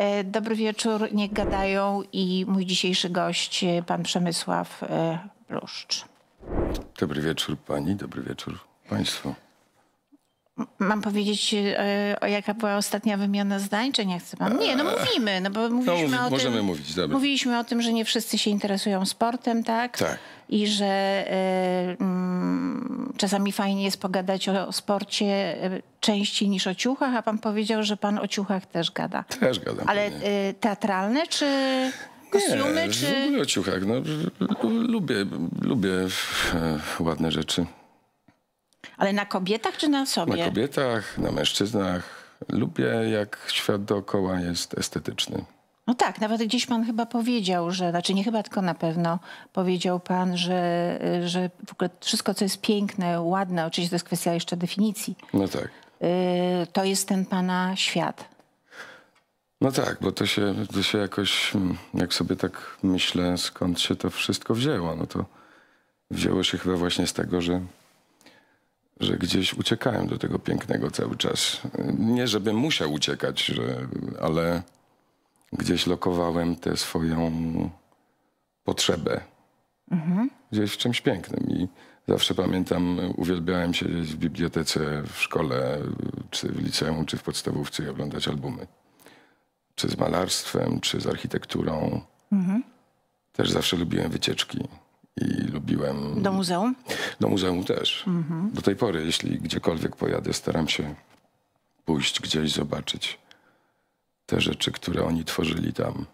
Dobry wieczór, niech gadają i mój dzisiejszy gość, pan Przemysław Bluszcz. Dobry wieczór pani, dobry wieczór państwu. Mam powiedzieć, jaka była ostatnia wymiana zdań, czy nie chce pan? Nie, no mówimy, no bo mówiliśmy o możemy tym, mówić, dobra. Mówiliśmy o tym, że nie wszyscy się interesują sportem, tak? Tak. I że czasami fajnie jest pogadać o sporcie częściej niż o ciuchach, a pan powiedział, że pan o ciuchach też gada. Też gadam. Ale teatralne, czy kostiumy, czy... w ogóle o ciuchach. No, lubię ładne rzeczy. Ale na kobietach czy na sobie? Na kobietach, na mężczyznach. Lubię, jak świat dookoła jest estetyczny. No tak, nawet gdzieś pan chyba powiedział, że, znaczy nie chyba, tylko na pewno powiedział pan, że w ogóle wszystko, co jest piękne, ładne, oczywiście to jest kwestia jeszcze definicji, No tak. to jest ten pana świat. No tak, bo to się jakoś, jak sobie tak myślę, skąd się to wszystko wzięło, no to wzięło się chyba właśnie z tego, że gdzieś uciekałem do tego pięknego cały czas. Nie, żebym musiał uciekać, ale gdzieś lokowałem tę swoją potrzebę gdzieś w czymś pięknym. I zawsze pamiętam, uwielbiałem siedzieć w bibliotece w szkole, czy w liceum, czy w podstawówce i oglądać albumy. Czy z malarstwem, czy z architekturą. Też zawsze lubiłem wycieczki. I lubiłem... Do muzeum? Do muzeum też. Do tej pory, jeśli gdziekolwiek pojadę, staram się pójść gdzieś, zobaczyć te rzeczy, które oni tworzyli tam.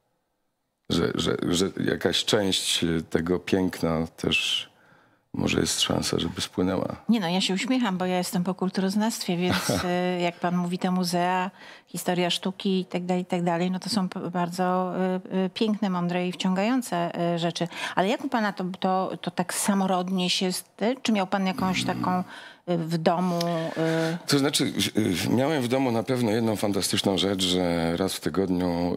Że jakaś część tego piękna też może jest szansa, żeby spłynęła. Nie no, ja się uśmiecham, bo ja jestem po kulturoznawstwie, więc jak pan mówi, te muzea, historia sztuki i tak dalej, no to są bardzo piękne, mądre i wciągające rzeczy. Ale jak u pana to tak samorodnie się... Czy miał pan jakąś taką w domu... To znaczy, miałem w domu na pewno jedną fantastyczną rzecz, że raz w tygodniu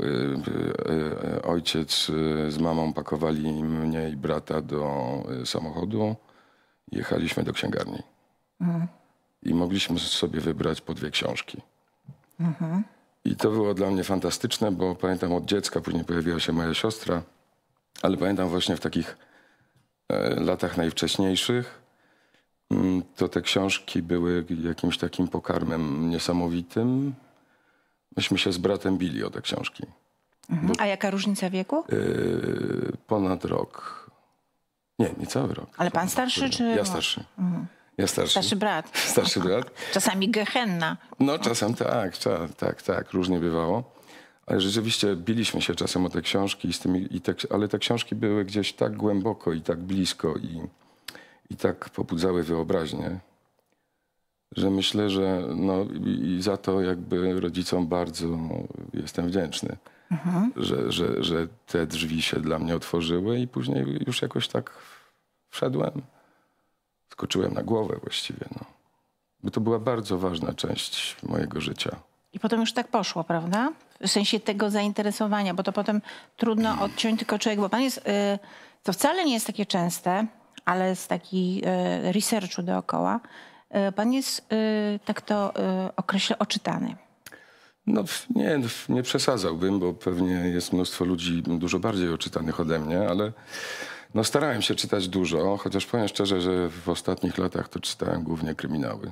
ojciec z mamą pakowali mnie i brata do samochodu. Jechaliśmy do księgarni. I mogliśmy sobie wybrać po 2 książki. I to było dla mnie fantastyczne, bo pamiętam od dziecka, później pojawiła się moja siostra, ale pamiętam właśnie w takich latach najwcześniejszych, to te książki były jakimś takim pokarmem niesamowitym. Myśmy się z bratem bili o te książki. A jaka różnica wieku? Ponad rok. Nie cały rok. Ale pan starszy czy... Ja starszy. Ja starszy. Starszy brat. Starszy brat. Czasami gehenna. No czasem tak, różnie bywało. Ale rzeczywiście biliśmy się czasem o te książki, ale te książki były gdzieś tak głęboko i tak blisko i tak pobudzały wyobraźnię, że myślę, że no i za to jakby rodzicom bardzo jestem wdzięczny, że te drzwi się dla mnie otworzyły i później już jakoś tak wszedłem, skoczyłem na głowę właściwie. No. Bo to była bardzo ważna część mojego życia. I potem już tak poszło, prawda? W sensie tego zainteresowania, bo to potem trudno odciąć tylko człowiek, bo pan jest, to wcale nie jest takie częste, ale z takiego researchu dookoła, pan jest, tak to określę, oczytany. No nie przesadzałbym, bo pewnie jest mnóstwo ludzi dużo bardziej oczytanych ode mnie, ale no starałem się czytać dużo, chociaż powiem szczerze, że w ostatnich latach to czytałem głównie kryminały.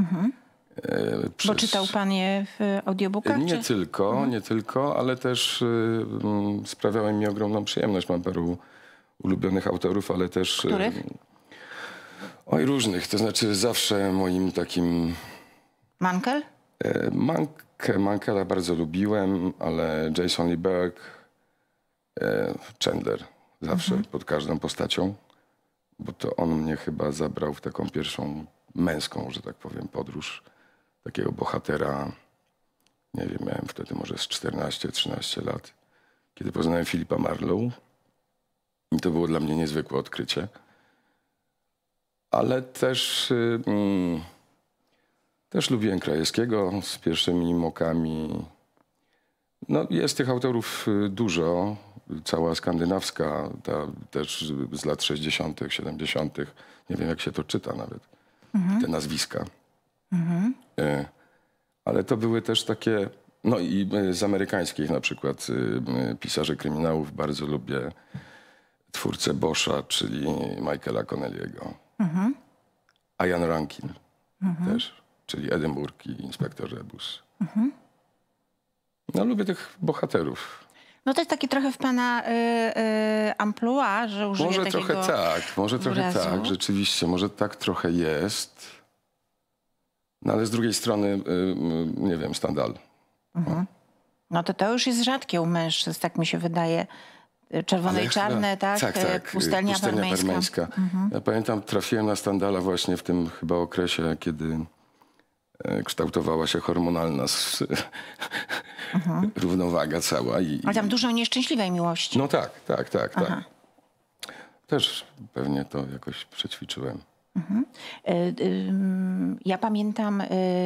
Bo czytał pan je w audiobookach? Nie tylko, ale też sprawiały mi ogromną przyjemność. Mam paru ulubionych autorów, ale też... Których? Oj, różnych. To znaczy zawsze moim takim... Mankel? Mankela bardzo lubiłem, ale Jason Lee Burke, Chandler zawsze pod każdą postacią, bo to on mnie chyba zabrał w taką pierwszą męską, że tak powiem, podróż takiego bohatera. Nie wiem, miałem wtedy może z 14-13 lat, kiedy poznałem Philippa Marlowe. I to było dla mnie niezwykłe odkrycie. Ale też lubiłem Krajewskiego z Pierwszymi Mokami. No, jest tych autorów dużo. Cała skandynawska, ta też z lat 60., 70. Nie wiem, jak się to czyta nawet. Te nazwiska. Ale to były też takie No i z amerykańskich na przykład pisarzy kryminałów bardzo lubię twórcę Boscha, czyli Michaela Connelly'ego. A Jan Rankin też, czyli Edynburg i Inspektor Rebus. No lubię tych bohaterów. No to jest takie trochę w pana amplua, że użyję Może takiego trochę tak, może trochę wyrazu. tak, rzeczywiście, może tak trochę jest. No ale z drugiej strony, nie wiem, Stendhal. No to już jest rzadkie u mężczyzn, tak mi się wydaje. Czerwone i czarne, tak? Tak. Pustelnia Wermeńska. Ja pamiętam, trafiłem na Stendhala właśnie w tym chyba okresie, kiedy kształtowała się hormonalna równowaga cała. Ale tam dużo nieszczęśliwej miłości. No tak. Też pewnie to jakoś przećwiczyłem. Ja pamiętam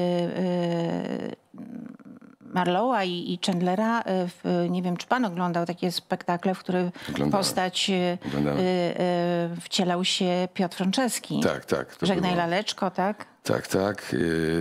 Marlowa i Chandlera. Nie wiem, czy pan oglądał takie spektakle, w których postać wcielał się Piotr Franceski. Tak. Żegnaj Laleczko, tak? Tak.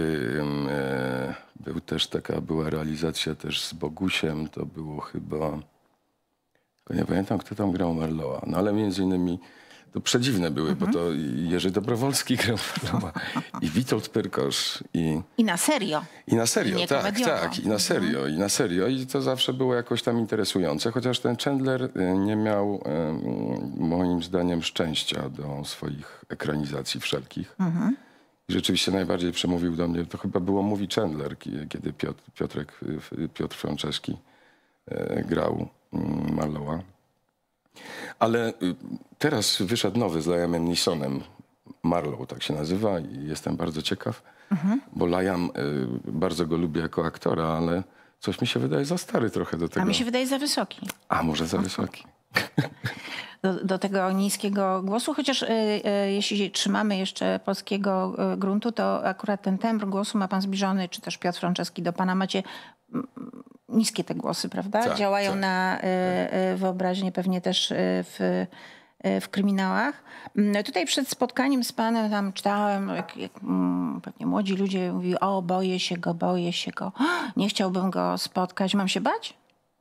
Była realizacja też z Bogusiem. To było chyba... Nie pamiętam, kto tam grał Marlowa. No ale między innymi to przedziwne były, bo to Jerzy Dobrowolski grał Marlowa i Witold Pyrkosz. I na serio. I na serio, nie tak. I na serio. I to zawsze było jakoś tam interesujące, chociaż ten Chandler nie miał moim zdaniem szczęścia do swoich ekranizacji wszelkich. I rzeczywiście najbardziej przemówił do mnie, to chyba było Mówi Chandler, kiedy Piotr Franceski grał Marlowa. Ale teraz wyszedł nowy z Liamem Neesonem. Marlow tak się nazywa i jestem bardzo ciekaw, bo Liam, bardzo go lubię jako aktora, ale coś mi się wydaje za stary trochę do tego. A mi się wydaje za wysoki. A może za wysoki. Do tego niskiego głosu, chociaż jeśli trzymamy jeszcze polskiego gruntu, to akurat ten tembr głosu ma pan zbliżony, czy też Piotr Franceski do pana. Macie niskie te głosy, prawda? Tak, Działają na wyobraźnię pewnie też w kryminałach. Tutaj przed spotkaniem z panem tam czytałem, jak pewnie młodzi ludzie mówili, o boję się go, nie chciałbym go spotkać. Mam się bać?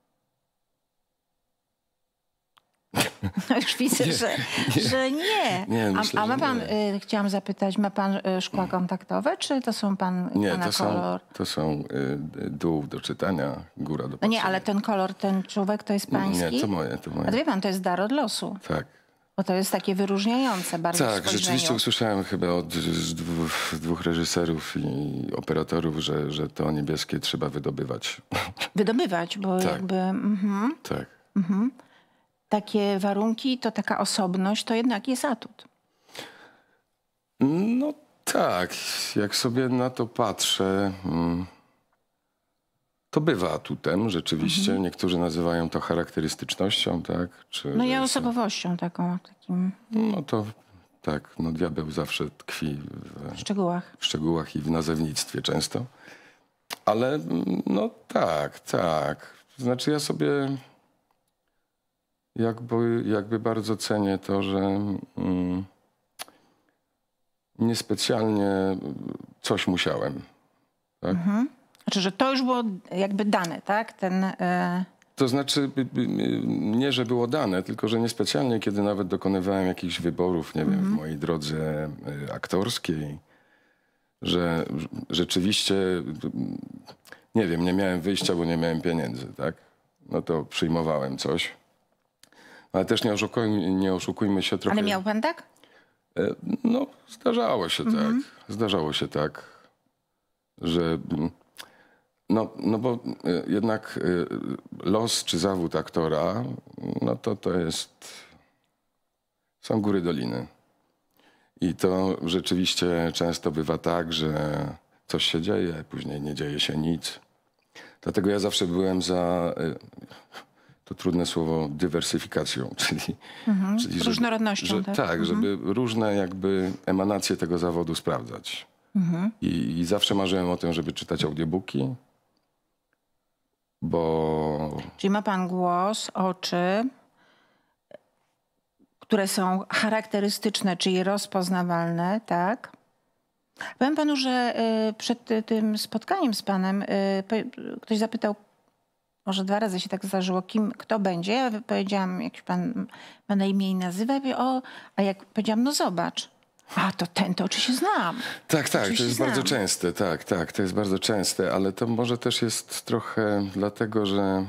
No już widzę, że nie. Myślę, a ma pan, nie. chciałam zapytać, ma pan szkła kontaktowe, czy to są pana kolor? To są dół do czytania, góra do patrzenia. No nie, ale ten kolor, ten człowiek to jest pański? Nie, to moje. A to wie pan, to jest dar od losu. Tak. Bo to jest takie wyróżniające bardzo w spojrzeniu. Rzeczywiście usłyszałem chyba od dwóch reżyserów i operatorów, że to niebieskie trzeba wydobywać. Wydobywać, bo tak. jakby... Tak. Takie warunki, to taka osobność, to jednak jest atut. No tak, jak sobie na to patrzę, to bywa atutem rzeczywiście. Niektórzy nazywają to charakterystycznością, tak? No ja osobowością taką, takim... No to tak, no diabeł zawsze tkwi w szczegółach. W szczegółach i w nazewnictwie często. Ale no tak. Znaczy ja sobie jakby bardzo cenię to, że niespecjalnie coś musiałem. Tak? Znaczy, że to już było jakby dane, tak? To znaczy nie, że było dane, tylko że niespecjalnie, kiedy nawet dokonywałem jakichś wyborów, nie wiem, w mojej drodze aktorskiej, że rzeczywiście, nie wiem, nie miałem wyjścia, bo nie miałem pieniędzy, tak? No to przyjmowałem coś. Ale też nie oszukujmy się trochę. Ale miał pan tak? No, zdarzało się tak, że... No bo jednak los czy zawód aktora, no to jest... Są góry, doliny. I to rzeczywiście często bywa tak, że coś się dzieje, później nie dzieje się nic. Dlatego ja zawsze byłem za... To trudne słowo, dywersyfikacją, czyli różnorodnością. Tak, żeby różne jakby emanacje tego zawodu sprawdzać. I zawsze marzyłem o tym, żeby czytać audiobooki, bo... Czyli ma pan głos, oczy, które są charakterystyczne, czyli rozpoznawalne, tak? Powiem panu, że przed tym spotkaniem z panem ktoś zapytał, może 2 razy się tak zdarzyło, kto będzie. Ja powiedziałam, jak pan ma na imię i nazywa, a jak powiedziałam, no zobacz. A to ten, to oczywiście znam. Tak, to Oczywiście jest znam. bardzo częste, tak, to jest bardzo częste, ale to może też jest trochę dlatego,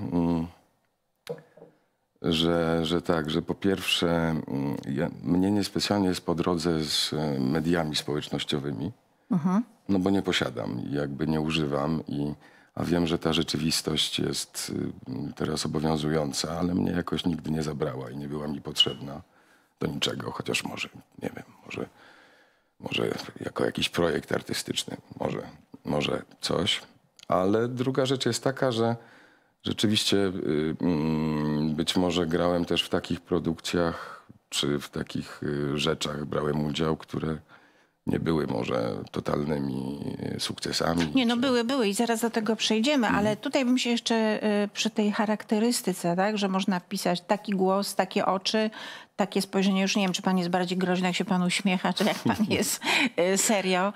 że po pierwsze mnie niespecjalnie jest po drodze z mediami społecznościowymi, no bo nie posiadam i jakby nie używam, a wiem, że ta rzeczywistość jest teraz obowiązująca, ale mnie jakoś nigdy nie zabrała i nie była mi potrzebna do niczego, chociaż może, nie wiem, może jako jakiś projekt artystyczny, może coś. Ale druga rzecz jest taka, że rzeczywiście być może grałem też w takich produkcjach, czy w takich rzeczach brałem udział, które nie były może totalnymi sukcesami. Nie, no były i zaraz do tego przejdziemy, ale tutaj bym się jeszcze przy tej charakterystyce, tak, że można wpisać taki głos, takie oczy, takie spojrzenie. Już nie wiem, czy pan jest bardziej groźny, jak się pan uśmiecha, czy jak pan jest serio.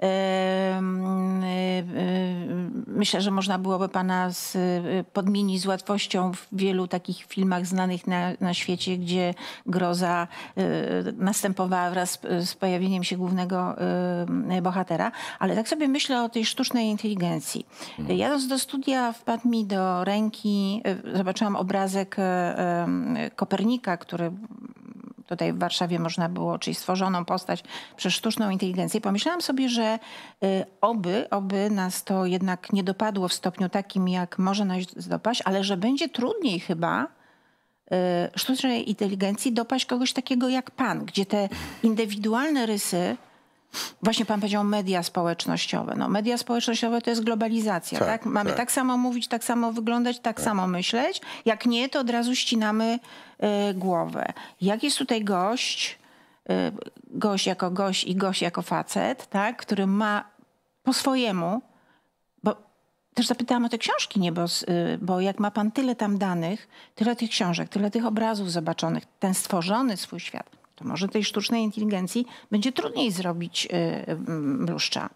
Myślę, że można byłoby pana podmienić z łatwością w wielu takich filmach znanych na świecie, gdzie groza następowała wraz z pojawieniem się głównego bohatera. Ale tak sobie myślę o tej sztucznej inteligencji. Jadąc do studia, wpadł mi do ręki, zobaczyłam obrazek Kopernika, który tutaj w Warszawie można było, czyli stworzoną postać przez sztuczną inteligencję. Pomyślałam sobie, że oby nas to jednak nie dopadło w stopniu takim, jak może nas dopaść, ale że będzie trudniej chyba sztucznej inteligencji dopaść kogoś takiego jak pan, gdzie te indywidualne rysy, właśnie pan powiedział media społecznościowe. No, media społecznościowe to jest globalizacja. Tak? Mamy tak samo mówić, tak samo wyglądać, tak samo myśleć. Jak nie, to od razu ścinamy głowę. Jak jest tutaj gość jako gość i gość jako facet, tak? Który ma po swojemu, bo też zapytałam o te książki, nie? Bo jak ma pan tyle tam danych, tyle tych książek, tyle tych obrazów zobaczonych, ten stworzony swój świat, to może tej sztucznej inteligencji będzie trudniej zrobić bluszcza.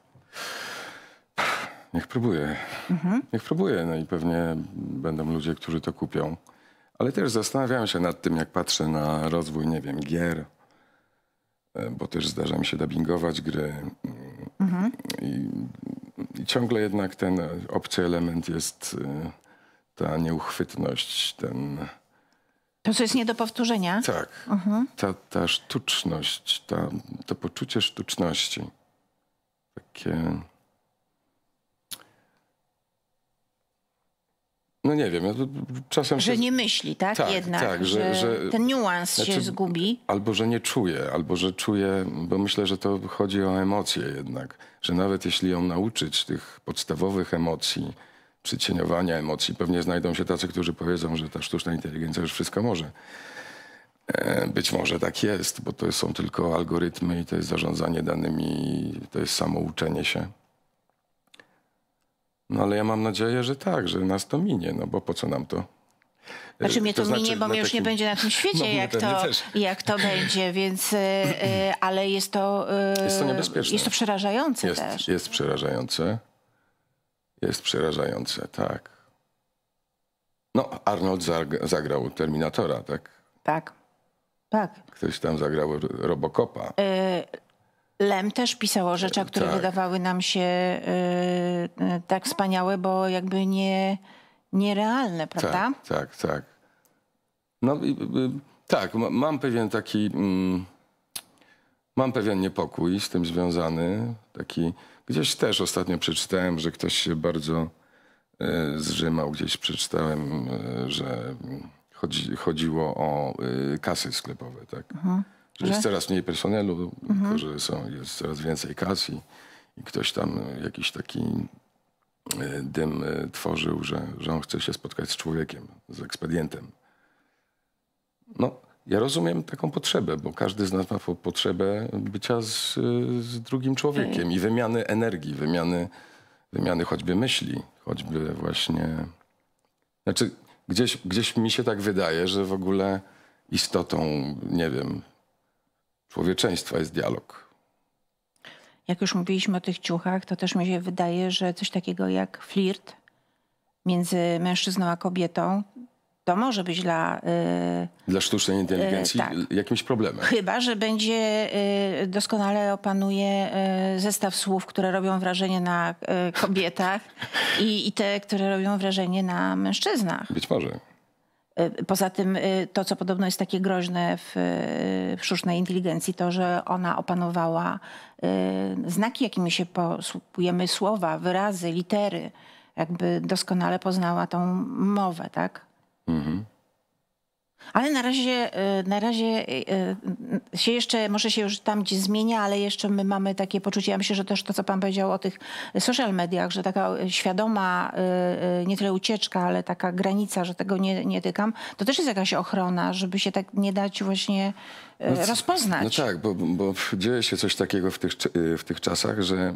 Niech próbuje. Niech próbuje. No i pewnie będą ludzie, którzy to kupią. Ale też zastanawiam się nad tym, jak patrzę na rozwój, nie wiem, gier. Bo też zdarza mi się dubbingować gry. I ciągle jednak ten obcy element jest ta nieuchwytność, To, co jest nie do powtórzenia? Tak. Ta sztuczność, to poczucie sztuczności. Takie... No nie wiem, ja czasem... Że nie myśli, tak? Tak, jednak, tak, że ten niuans się zgubi. Albo, że nie czuje, albo, że czuje, bo myślę, że to chodzi o emocje jednak. Że nawet jeśli ją nauczyć tych podstawowych emocji, przycieniowania emocji, pewnie znajdą się tacy, którzy powiedzą, że ta sztuczna inteligencja już wszystko może. Być może tak jest, bo to są tylko algorytmy i to jest zarządzanie danymi, to jest samouczenie się. No ale ja mam nadzieję, że tak, że nas to minie, no bo po co nam to? Znaczy mnie to minie, bo mnie już nie będzie na tym świecie, jak to będzie, więc, ale jest to niebezpieczne. Jest to przerażające też. Jest przerażające. Jest przerażające, tak. No, Arnold zagrał Terminatora, tak? Tak. Ktoś tam zagrał Robocopa. Lem też pisał o rzeczach, które wydawały nam się tak wspaniałe, bo jakby nierealne, prawda? Tak. No tak, mam pewien taki... Mam pewien niepokój z tym związany. Taki, gdzieś też ostatnio przeczytałem, że ktoś się bardzo zżymał. Gdzieś przeczytałem, że chodziło o kasy sklepowe, tak? Że jest coraz mniej personelu, tylko że jest coraz więcej kas i ktoś tam jakiś taki dym tworzył, że on chce się spotkać z człowiekiem, z ekspedientem. No, ja rozumiem taką potrzebę, bo każdy z nas ma potrzebę bycia z drugim człowiekiem i wymiany energii, wymiany choćby myśli, choćby właśnie... Znaczy, gdzieś mi się tak wydaje, że w ogóle istotą, nie wiem, człowieczeństwa jest dialog. jak już mówiliśmy o tych ciuchach, to też mi się wydaje, że coś takiego jak flirt między mężczyzną a kobietą, to może być Dla sztucznej inteligencji tak. jakimś problemem. Chyba że będzie doskonale opanuje zestaw słów, które robią wrażenie na kobietach i te, które robią wrażenie na mężczyznach. Być może. Poza tym to, co podobno jest takie groźne w sztucznej inteligencji, to, że ona opanowała znaki, jakimi się posługujemy, słowa, wyrazy, litery. Jakby doskonale poznała tą mowę, tak? Mhm. Ale na razie się jeszcze, może się już tam gdzieś zmienia, ale jeszcze my mamy takie poczucie, ja myślę, że też to, co pan powiedział o tych social mediach, że taka świadoma, nie tyle ucieczka, ale taka granica, że tego nie tykam, to też jest jakaś ochrona, żeby się tak nie dać właśnie rozpoznać. No tak, bo dzieje się coś takiego w tych czasach, że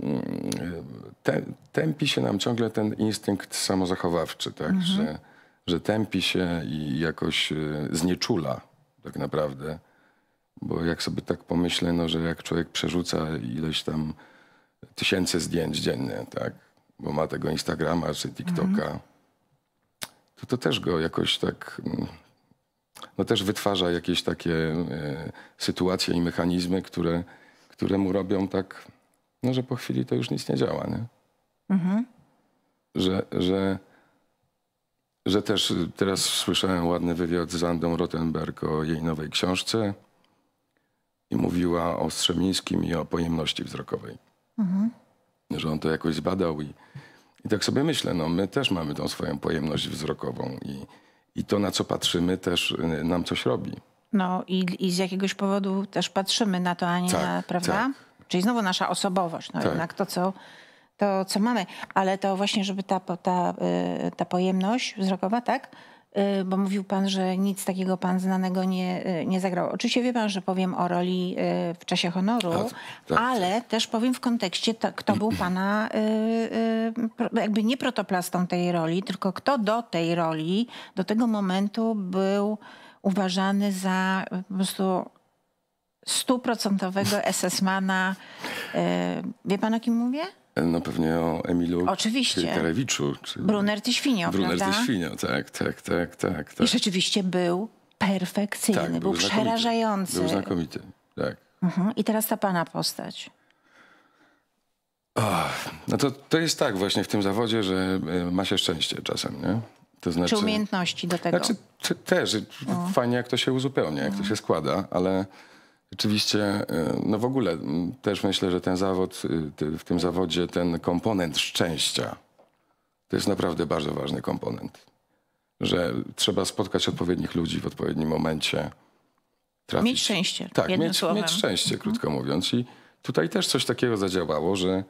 tępi się nam ciągle ten instynkt samozachowawczy, tak? Że tępi się i jakoś znieczula tak naprawdę. Bo jak sobie tak pomyślę, no, że jak człowiek przerzuca ileś tam tysięcy zdjęć dziennie, tak? Bo ma tego Instagrama czy TikToka, to też go jakoś tak... No też wytwarza jakieś takie sytuacje i mechanizmy, które mu robią tak, no, że po chwili to już nic nie działa, nie? Że też teraz słyszałem ładny wywiad z Andą Rothenberg o jej nowej książce i mówiła o Strzemińskim i o pojemności wzrokowej. Że on to jakoś zbadał i tak sobie myślę, no my też mamy tą swoją pojemność wzrokową i to, na co patrzymy, też nam coś robi. No i z jakiegoś powodu też patrzymy na to, a nie na, prawda? Tak. Czyli znowu nasza osobowość, no jednak to, co mamy. Ale to właśnie, żeby ta pojemność wzrokowa, tak? Bo mówił pan, że nic takiego pan znanego nie zagrał. Oczywiście wie pan, że powiem o roli w Czasie honoru, ale też powiem w kontekście, kto był pana jakby nie protoplastą tej roli, tylko kto do tej roli, do tego momentu był uważany za po prostu 100% SS-mana. Wie pan, o kim mówię? No pewnie o Emilu Terewiczu. Brunner-Tyświnio, prawda? Brunner-Tyświnio, tak. I rzeczywiście był perfekcyjny, tak, był przerażający. Był znakomity, tak. I teraz ta pana postać. No to jest tak właśnie w tym zawodzie, że ma się szczęście czasem, nie? To znaczy, czy umiejętności do tego? Znaczy, też fajnie, jak to się uzupełnia, jak to się składa, ale rzeczywiście, no w ogóle też myślę, że ten zawód, w tym zawodzie ten komponent szczęścia to jest naprawdę bardzo ważny komponent. Że trzeba spotkać odpowiednich ludzi w odpowiednim momencie. Trafić. Mieć szczęście. Tak, mieć szczęście, krótko mówiąc. I tutaj też coś takiego zadziałało, że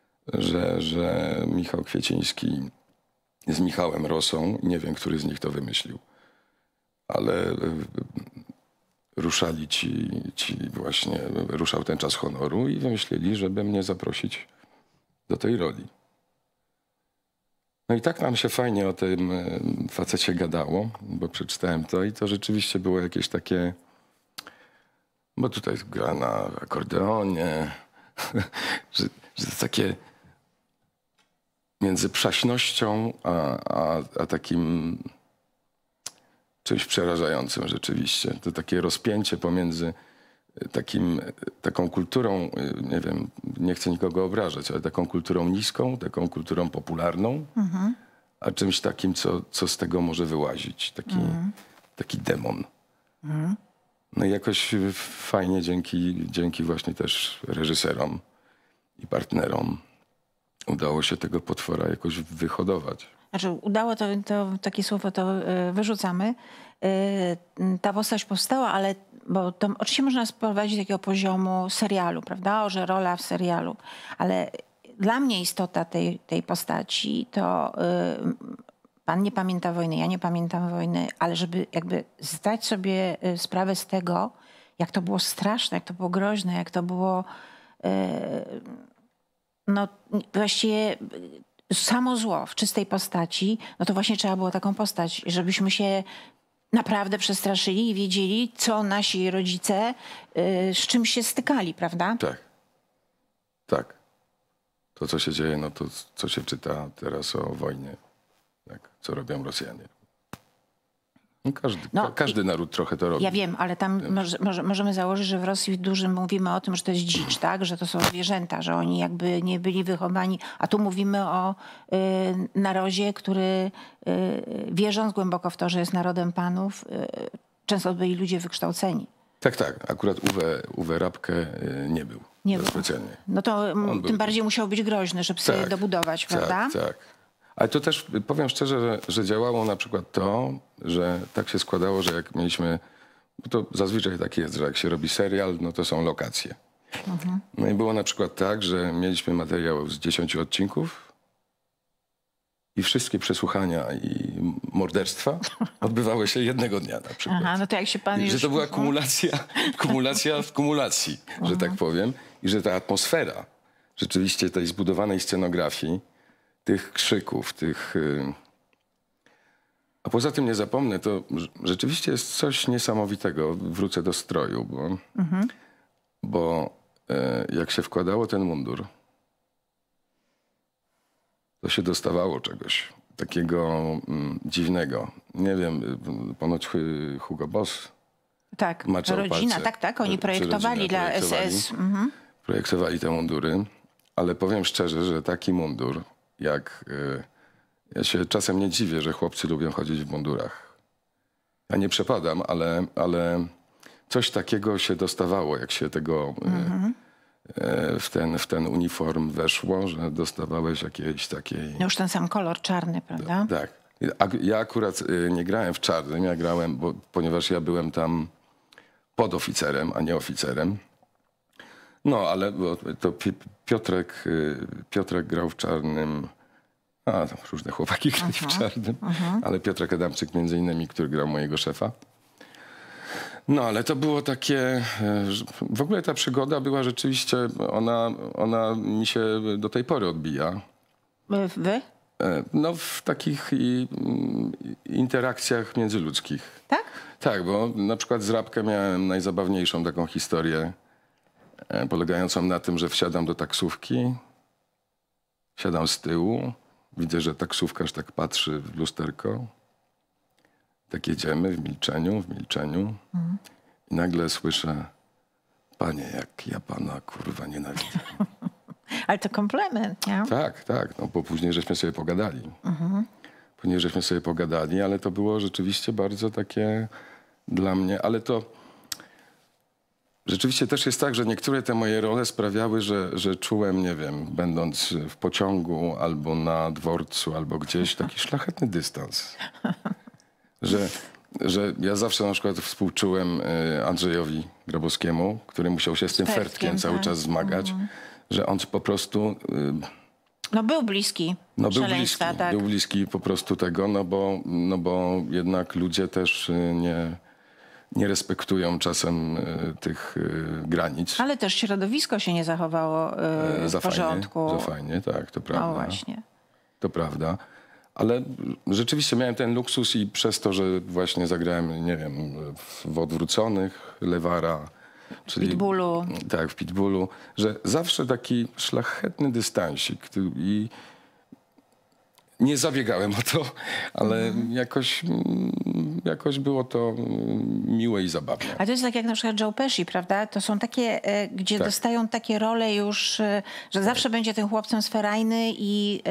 Michał Kwieciński z Michałem Rosą, nie wiem, który z nich to wymyślił, ale ruszali ruszał ten Czas honoru i wymyślili, żeby mnie zaprosić do tej roli. No i tak nam się fajnie o tym facecie gadało, bo przeczytałem to i to rzeczywiście było jakieś takie, bo tutaj gra na akordeonie, że to takie między przaśnością a takim czymś przerażającym rzeczywiście. To takie rozpięcie pomiędzy taką kulturą, nie wiem, nie chcę nikogo obrażać, ale taką kulturą niską, taką kulturą popularną, a czymś takim, co z tego może wyłazić. Taki demon. No i jakoś fajnie dzięki właśnie też reżyserom i partnerom udało się tego potwora jakoś wyhodować. Znaczy udało to takie słowo to wyrzucamy. Ta postać powstała, ale bo to oczywiście można sprowadzić do takiego poziomu serialu, prawda? Że rola w serialu. Ale dla mnie istota tej postaci to pan nie pamięta wojny, ja nie pamiętam wojny, ale żeby jakby zdać sobie sprawę z tego, jak to było straszne, jak to było groźne, jak to było no właściwie samo zło w czystej postaci, no to właśnie trzeba było taką postać, żebyśmy się naprawdę przestraszyli i wiedzieli, co nasi rodzice, z czym się stykali, prawda? Tak. Tak. To, co się dzieje, no to, co się czyta teraz o wojnie, tak, co robią Rosjanie. No każdy naród trochę to robi. Ja wiem, ale tam możemy założyć, że w Rosji w dużym mówimy o tym, że to jest dzicz, tak? Że to są zwierzęta, że oni jakby nie byli wychowani. A tu mówimy o narodzie, który wierząc głęboko w to, że jest narodem panów, często byli ludzie wykształceni. Tak, tak. Akurat Uwe Rabkę nie był. Nie był. Specjalnie. No to tym bardziej musiał być groźny, żeby sobie dobudować, prawda? Tak, tak. Ale to też powiem szczerze, że działało na przykład to, że tak się składało, że jak mieliśmy, bo to zazwyczaj tak jest, że jak się robi serial, no to są lokacje. No i było na przykład tak, że mieliśmy materiał z 10 odcinków i wszystkie przesłuchania i morderstwa odbywały się jednego dnia na przykład. Aha, no to jak się pan I już... że to była kumulacja w kumulacji, że tak powiem. I że ta atmosfera rzeczywiście tej zbudowanej scenografii, tych krzyków, tych... A poza tym nie zapomnę, to rzeczywiście jest coś niesamowitego. Wrócę do stroju, bo jak się wkładało ten mundur, to się dostawało czegoś takiego dziwnego. Nie wiem, ponoć Hugo Boss maczał rodzina, palce, tak, oni projektowali dla SS. Projektowali te mundury, ale powiem szczerze, że taki mundur, jak... Ja się czasem nie dziwię, że chłopcy lubią chodzić w mundurach. Ja nie przepadam, ale coś takiego się dostawało, jak się tego w ten uniform weszło, że dostawałeś jakiejś takiej... No już ten sam kolor czarny, prawda? Tak. Ja akurat nie grałem w czarnym, ja grałem, ponieważ ja byłem tam podoficerem, a nie oficerem. No, ale to Piotrek grał w czarnym... tam różne chłopaki grali w czarnym, ale Piotrek Adamczyk między innymi, który grał mojego szefa. No, ale to było takie... W ogóle ta przygoda była rzeczywiście... Ona mi się do tej pory odbija. Wy? No, w takich interakcjach międzyludzkich. Tak? Tak, bo na przykład z Rabkę miałem najzabawniejszą taką historię, polegającą na tym, że wsiadam do taksówki, siadam z tyłu, widzę, że taksówkarz tak patrzy w lusterko. Tak jedziemy w milczeniu. I nagle słyszę, panie, jak ja pana kurwa nienawidzę. Ale to komplement, nie? Tak, no bo później żeśmy sobie pogadali. Ale to było rzeczywiście bardzo takie dla mnie, ale to rzeczywiście też jest tak, że niektóre te moje role sprawiały, że czułem, nie wiem, będąc w pociągu albo na dworcu, albo gdzieś taki szlachetny dystans. Że ja zawsze na przykład współczułem Andrzejowi Grabowskiemu, który musiał się z tym Fertkiem cały czas zmagać, że on po prostu... No był bliski szaleństwa, tak. Był bliski po prostu tego, no bo jednak ludzie też nie respektują czasem tych granic. Ale też środowisko się nie zachowało w porządku. Za fajnie, tak, to prawda. No właśnie. To prawda. Ale rzeczywiście miałem ten luksus i przez to, że właśnie zagrałem, nie wiem, w Odwróconych, Lewara, czyli... Pitbullu. Tak, w Pitbullu, że zawsze taki szlachetny dystansik i nie zabiegałem o to, ale jakoś było to miłe i zabawne. A to jest tak jak na przykład Joe Pesci, prawda? To są takie, gdzie dostają takie role już, że zawsze będzie tym chłopcem sferajny i...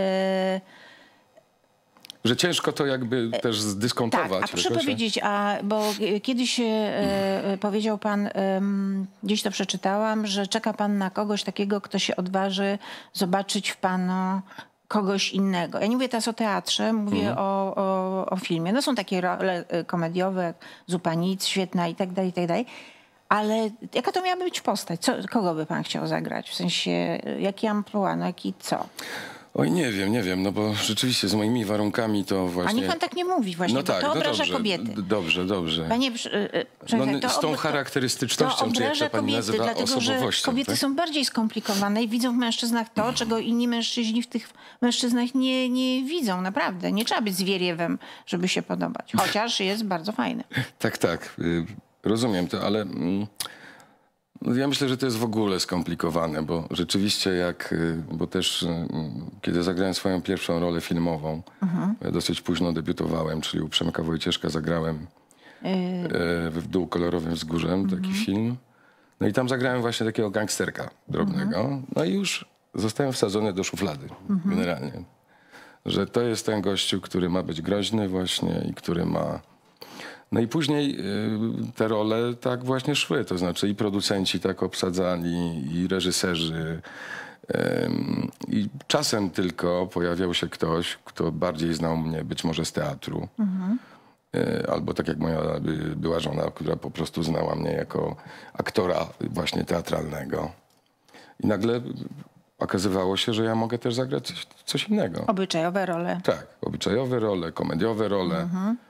Że ciężko to jakby też zdyskontować. Tak, a proszę powiedzieć, bo kiedyś powiedział pan, gdzieś to przeczytałam, że czeka pan na kogoś takiego, kto się odważy zobaczyć w panu kogoś innego. Ja nie mówię teraz o teatrze, mówię o filmie. No są takie role komediowe, jak Zupa Nic, Świetna i tak dalej. Ale jaka to miała być postać? Kogo by pan chciał zagrać? W sensie, jaki amplua, no jaki co? Oj, nie wiem, no bo rzeczywiście z moimi warunkami to właśnie... A niech pan tak nie mówi właśnie, no bo tak, to obraża dobrze, kobiety. Dobrze. Panie, z tą charakterystycznością, czy jak to pani nazywa, dlatego, osobowością. Że kobiety są bardziej skomplikowane i widzą w mężczyznach to, czego inni mężczyźni w tych mężczyznach nie widzą, naprawdę. Nie trzeba być zwieriewem, żeby się podobać, chociaż jest bardzo fajny. Tak, rozumiem to, ale... No ja myślę, że to jest w ogóle skomplikowane, bo rzeczywiście bo też kiedy zagrałem swoją pierwszą rolę filmową, ja dosyć późno debiutowałem, czyli u Przemka Wojcieszka zagrałem w Dół kolorowym wzgórzem, taki film. No i tam zagrałem właśnie takiego gangsterka drobnego. No i już zostałem wsadzony do szuflady generalnie. Że to jest ten gościu, który ma być groźny właśnie i który ma... No i później te role tak właśnie szły, to znaczy i producenci tak obsadzali, i reżyserzy. I czasem tylko pojawiał się ktoś, kto bardziej znał mnie być może z teatru. Albo tak jak moja była żona, która po prostu znała mnie jako aktora właśnie teatralnego. I nagle okazywało się, że ja mogę też zagrać coś innego. Obyczajowe role. Tak, obyczajowe role, komediowe role.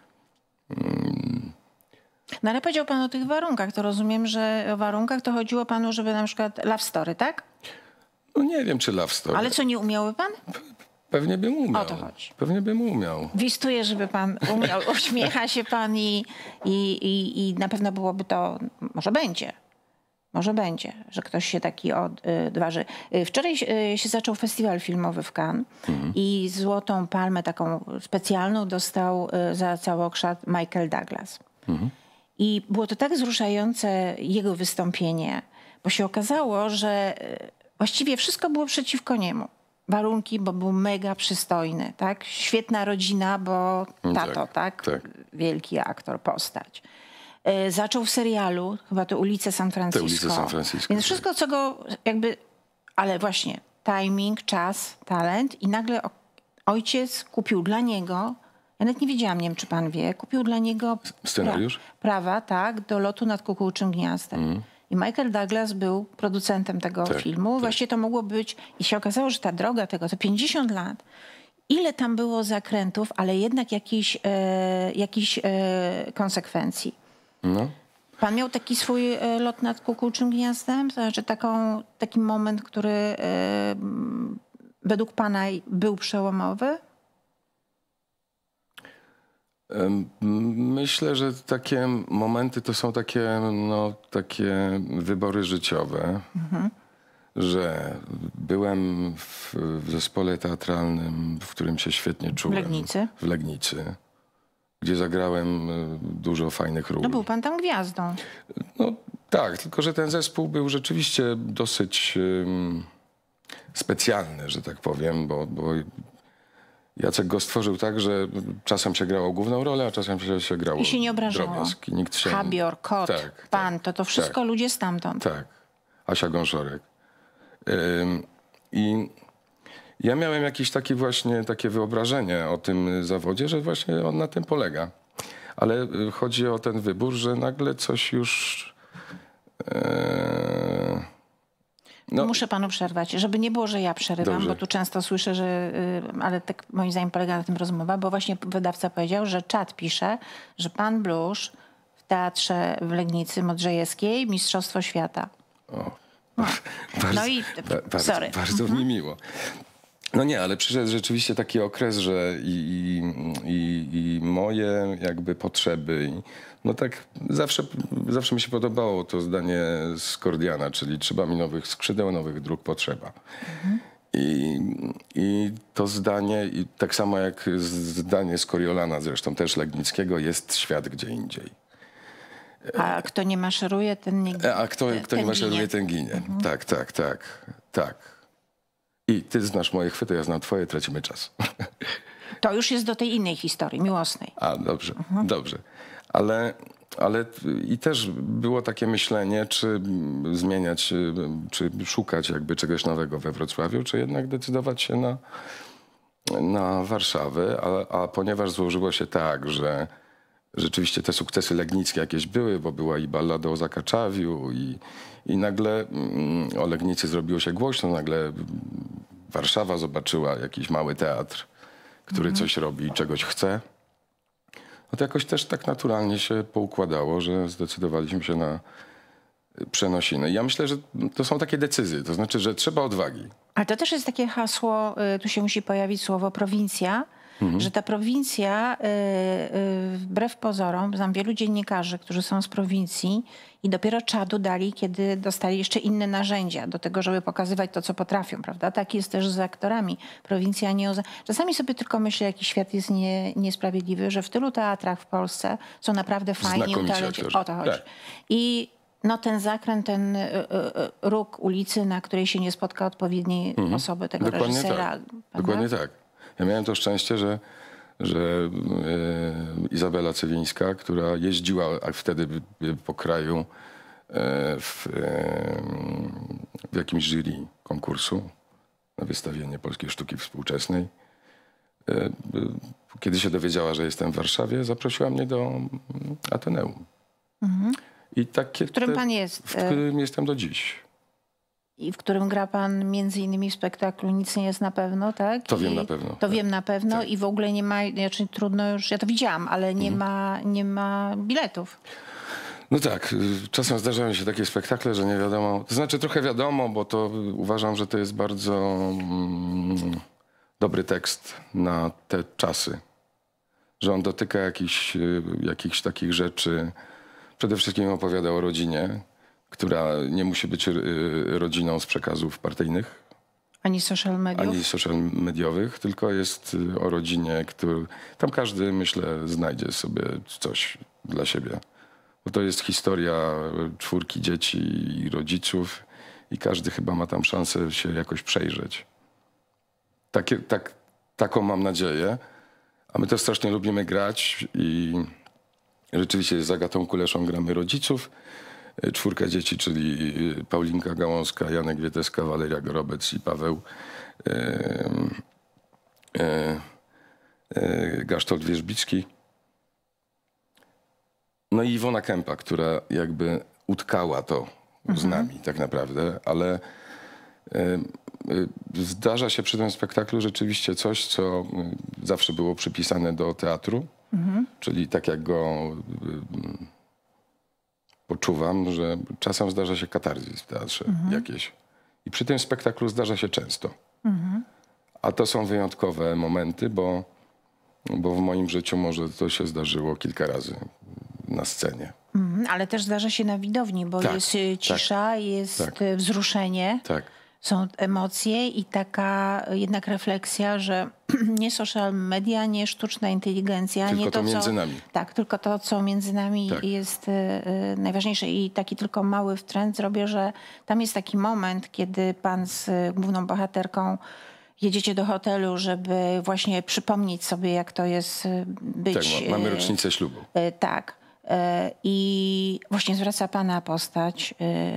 No ale powiedział pan o tych warunkach. To rozumiem, że o warunkach to chodziło panu, żeby na przykład love story, tak? No nie wiem, czy love story. Ale co, nie umiałby pan? Pewnie bym umiał. O to chodzi. Pewnie bym umiał. Wistuję, żeby pan umiał. Uśmiecha się pan i na pewno byłoby to, może będzie, że ktoś się taki odważy. Wczoraj się zaczął festiwal filmowy w Cannes i Złotą Palmę taką specjalną dostał za Całokrzat Michael Douglas. I było to tak wzruszające jego wystąpienie, bo się okazało, że właściwie wszystko było przeciwko niemu. Warunki, bo był mega przystojny, tak? Świetna rodzina, bo tato, tak? Wielki aktor, postać. Zaczął w serialu, chyba to Ulice San Francisco. Te Ulice San Francisco. Więc wszystko, co go jakby... Ale właśnie timing, czas, talent i nagle ojciec kupił dla niego, ja nawet nie wiedziałam, nie wiem, czy pan wie, kupił dla niego scenariusz? Prawa, tak, do Lotu nad Kukułczym Gniazdem. I Michael Douglas był producentem tego filmu. Właściwie to mogło być... I się okazało, że ta droga tego, to 50 lat. Ile tam było zakrętów, ale jednak jakichś konsekwencji. No. Pan miał taki swój Lot nad Kukułczym Gniazdem? To znaczy taki moment, który według pana był przełomowy? Myślę, że takie momenty to są takie wybory życiowe, że byłem w zespole teatralnym, w którym się świetnie czułem. W Legnicy, gdzie zagrałem dużo fajnych ról. No był pan tam gwiazdą. No tak, tylko że ten zespół był rzeczywiście dosyć specjalny, że tak powiem, bo Jacek go stworzył tak, że czasem się grało główną rolę, a czasem się grało i się nie obrażało. Drobiazg. Nikt się... Habior, Kot, pan, to wszystko ludzie stamtąd. Tak, Asia Gąszorek. I ja miałem jakieś takie wyobrażenie o tym zawodzie, że właśnie on na tym polega. Ale chodzi o ten wybór, że nagle coś już... No. Muszę panu przerwać, żeby nie było, że ja przerywam, Dobrze. bo tu często słyszę, że, ale tak moim zdaniem polega na tym rozmowa, bo właśnie wydawca powiedział, że czat pisze, że pan Blusz w teatrze w Legnicy Modrzejewskiej Mistrzostwo Świata. O, bardzo mi miło. No nie, ale przyszedł rzeczywiście taki okres, że i moje jakby potrzeby, no tak zawsze mi się podobało to zdanie z Kordiana, czyli trzeba mi nowych skrzydeł, nowych dróg potrzeba. I to zdanie, i tak samo jak zdanie z Coriolana, zresztą też Legnickiego, jest świat gdzie indziej. A kto nie maszeruje, ten nie ginie. A kto nie maszeruje, ten ginie. Tak. I ty znasz moje chwyty, ja znam twoje, tracimy czas. To już jest do tej innej historii, miłosnej. A, dobrze. Ale i też było takie myślenie, czy zmieniać, czy szukać jakby czegoś nowego we Wrocławiu, czy jednak decydować się na Warszawę. A ponieważ złożyło się tak, że rzeczywiście te sukcesy legnickie jakieś były, bo była i ballada o Zakaczawiu i nagle o Legnicy zrobiło się głośno, nagle Warszawa zobaczyła jakiś mały teatr, który coś robi i czegoś chce. No to jakoś też tak naturalnie się poukładało, że zdecydowaliśmy się na przenosiny. Ja myślę, że to są takie decyzje, to znaczy, że trzeba odwagi. Ale to też jest takie hasło, tu się musi pojawić słowo prowincja, że ta prowincja, wbrew pozorom, znam wielu dziennikarzy, którzy są z prowincji i dopiero czadu dali, kiedy dostali jeszcze inne narzędzia do tego, żeby pokazywać to, co potrafią, prawda? Tak jest też z aktorami. Prowincja nie... Czasami sobie tylko myślę, jaki świat jest niesprawiedliwy, że w tylu teatrach w Polsce są naprawdę fajni, utalentowani. O to chodzi. Tak. I no ten zakręt, ten róg ulicy, na której się nie spotka odpowiedniej osoby, tego Dokładnie reżysera. Tak. Dokładnie tak. Ja miałem to szczęście, że Izabela Cywińska, która jeździła wtedy po kraju w jakimś jury konkursu na wystawienie polskiej sztuki współczesnej, kiedy się dowiedziała, że jestem w Warszawie, zaprosiła mnie do Ateneum. I takie, w którym pan jest? W którym jestem do dziś. I w którym gra pan między innymi w spektaklu Nic nie jest na pewno, tak? To wiem na pewno. To wiem na pewno tak. I w ogóle nie ma, znaczy trudno już, ja to widziałam, ale nie ma biletów. No tak, czasem zdarzają się takie spektakle, że nie wiadomo, to znaczy trochę wiadomo, bo to uważam, że to jest bardzo dobry tekst na te czasy. Że on dotyka jakichś takich rzeczy. Przede wszystkim opowiada o rodzinie, która nie musi być rodziną z przekazów partyjnych. Ani social mediów. Ani social mediowych, tylko jest o rodzinie, tam każdy, myślę, znajdzie sobie coś dla siebie. Bo to jest historia 4 dzieci i rodziców i każdy chyba ma tam szansę się jakoś przejrzeć. Taką mam nadzieję. A my też strasznie lubimy grać i rzeczywiście z Agatą Kuleszą gramy rodziców. 4 dzieci, czyli Paulinka Gałązka, Janek Wieteska, Waleria Gorobec i Paweł Gasztold Wierzbicki. No i Iwona Kępa, która jakby utkała to z nami tak naprawdę, ale zdarza się przy tym spektaklu rzeczywiście coś, co zawsze było przypisane do teatru, czyli tak jak go poczuwam, że czasem zdarza się katarzis w teatrze jakieś. I przy tym spektaklu zdarza się często. A to są wyjątkowe momenty, bo w moim życiu może to się zdarzyło kilka razy na scenie. Ale też zdarza się na widowni, bo jest cisza, jest wzruszenie. Tak. Są emocje i taka jednak refleksja, że nie social media, nie sztuczna inteligencja. Tylko nie to między nami. Tak, tylko to, co między nami jest najważniejsze. I taki tylko mały wtręt zrobię, że tam jest taki moment, kiedy pan z główną bohaterką jedziecie do hotelu, żeby właśnie przypomnieć sobie, jak to jest być... Tak, mamy rocznicę ślubu. Tak. I właśnie zwraca pana postać,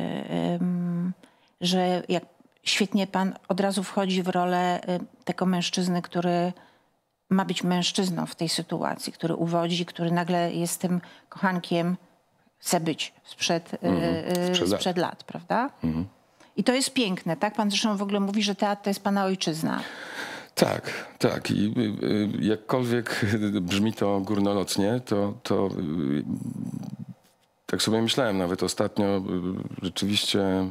że jak świetnie pan od razu wchodzi w rolę tego mężczyzny, który ma być mężczyzną w tej sytuacji, który uwodzi, który nagle jest tym kochankiem, chce być sprzed lat, prawda? I to jest piękne, tak? Pan zresztą w ogóle mówi, że teatr to jest pana ojczyzna. Tak, tak. I jakkolwiek brzmi to górnolotnie, to tak sobie myślałem nawet ostatnio, rzeczywiście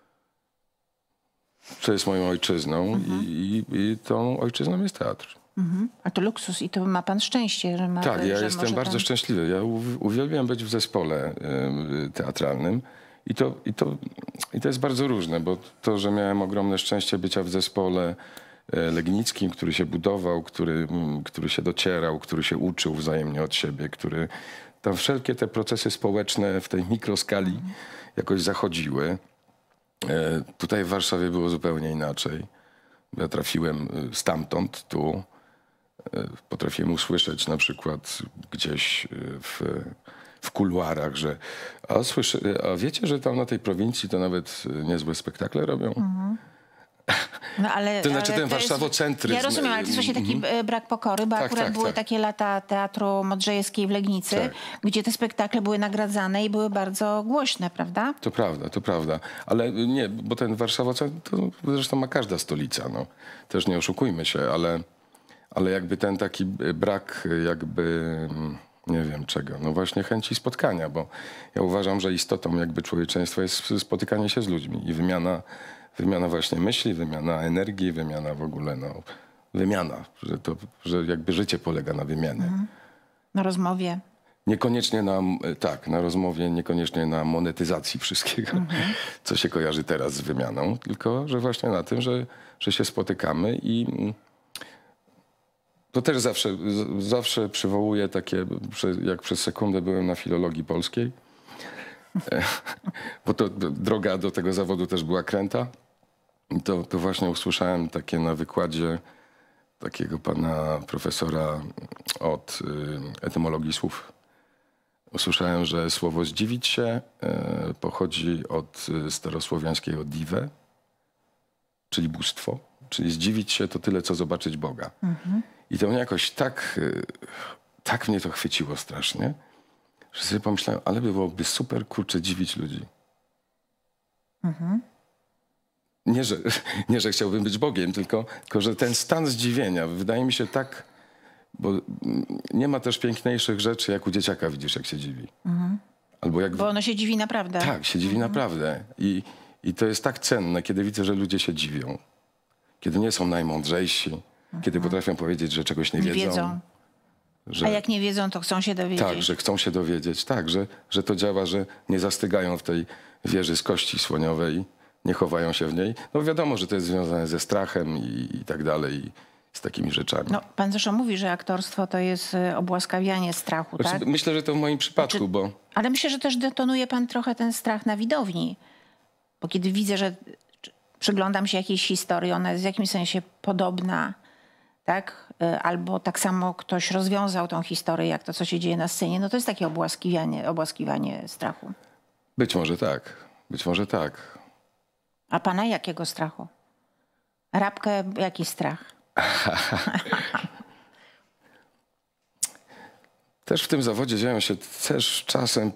co jest moją ojczyzną i tą ojczyzną jest teatr. A to luksus i to ma pan szczęście, że ma... Tak, ja jestem bardzo szczęśliwy. Ja uwielbiam być w zespole teatralnym i to jest bardzo różne, bo to, że miałem ogromne szczęście bycia w zespole legnickim, który się budował, który się docierał, który się uczył wzajemnie od siebie, który tam wszelkie te procesy społeczne w tej mikroskali jakoś zachodziły. Tutaj w Warszawie było zupełnie inaczej. Ja trafiłem stamtąd, tu. Potrafiłem usłyszeć na przykład gdzieś w kuluarach, że a wiecie, że tam na tej prowincji to nawet niezłe spektakle robią? No, ale, to znaczy ten warszawocentryzm. Ja rozumiem, ale to jest właśnie taki brak pokory, bo akurat były takie lata Teatru Modrzejewskiej w Legnicy, gdzie te spektakle były nagradzane i były bardzo głośne, prawda? To prawda. Ale nie, bo ten warszawocentryzm to zresztą ma każda stolica. No. Też nie oszukujmy się, ale jakby ten taki brak jakby... Nie wiem czego. No właśnie chęci spotkania, bo ja uważam, że istotą jakby człowieczeństwa jest spotykanie się z ludźmi i wymiana właśnie myśli, wymiana energii, wymiana w ogóle wymiana, że jakby życie polega na wymianie. Na rozmowie. Niekoniecznie na rozmowie, niekoniecznie na monetyzacji wszystkiego, co się kojarzy teraz z wymianą, tylko że właśnie na tym, że się spotykamy i to też zawsze przywołuję takie, jak przez sekundę byłem na filologii polskiej, bo to droga do tego zawodu też była kręta. I to właśnie usłyszałem takie na wykładzie takiego pana profesora od etymologii słów. Usłyszałem, że słowo zdziwić się pochodzi od starosłowiańskiego dive, czyli bóstwo. Czyli zdziwić się to tyle, co zobaczyć Boga. I to mnie jakoś tak mnie to chwyciło strasznie, że sobie pomyślałem, ale byłoby super, kurczę, dziwić ludzi. Nie, że chciałbym być Bogiem, tylko że ten stan zdziwienia wydaje mi się tak, bo nie ma też piękniejszych rzeczy, jak u dzieciaka widzisz, jak się dziwi. Albo jak... Bo ono się dziwi naprawdę. Tak, się dziwi naprawdę. I to jest tak cenne, kiedy widzę, że ludzie się dziwią. Kiedy nie są najmądrzejsi, kiedy potrafią powiedzieć, że czegoś nie wiedzą. A jak nie wiedzą, to chcą się dowiedzieć. Tak, że chcą się dowiedzieć. Tak, że to działa, że nie zastygają w tej wieży z kości słoniowej, nie chowają się w niej. No wiadomo, że to jest związane ze strachem i tak dalej, z takimi rzeczami. No, pan zresztą mówi, że aktorstwo to jest obłaskawianie strachu, Znaczy, tak? myślę, że to w moim przypadku, bo... Ale myślę, że też detonuje pan trochę ten strach na widowni. Bo kiedy widzę, że przyglądam się jakiejś historii, ona jest w jakimś sensie podobna, tak? Albo tak samo ktoś rozwiązał tą historię, jak to, co się dzieje na scenie, no to jest takie obłaskiwanie strachu. Być może tak. Być może tak. A pana jakiego strachu? Rabkę, jaki strach? Też w tym zawodzie dzieją się też czasem...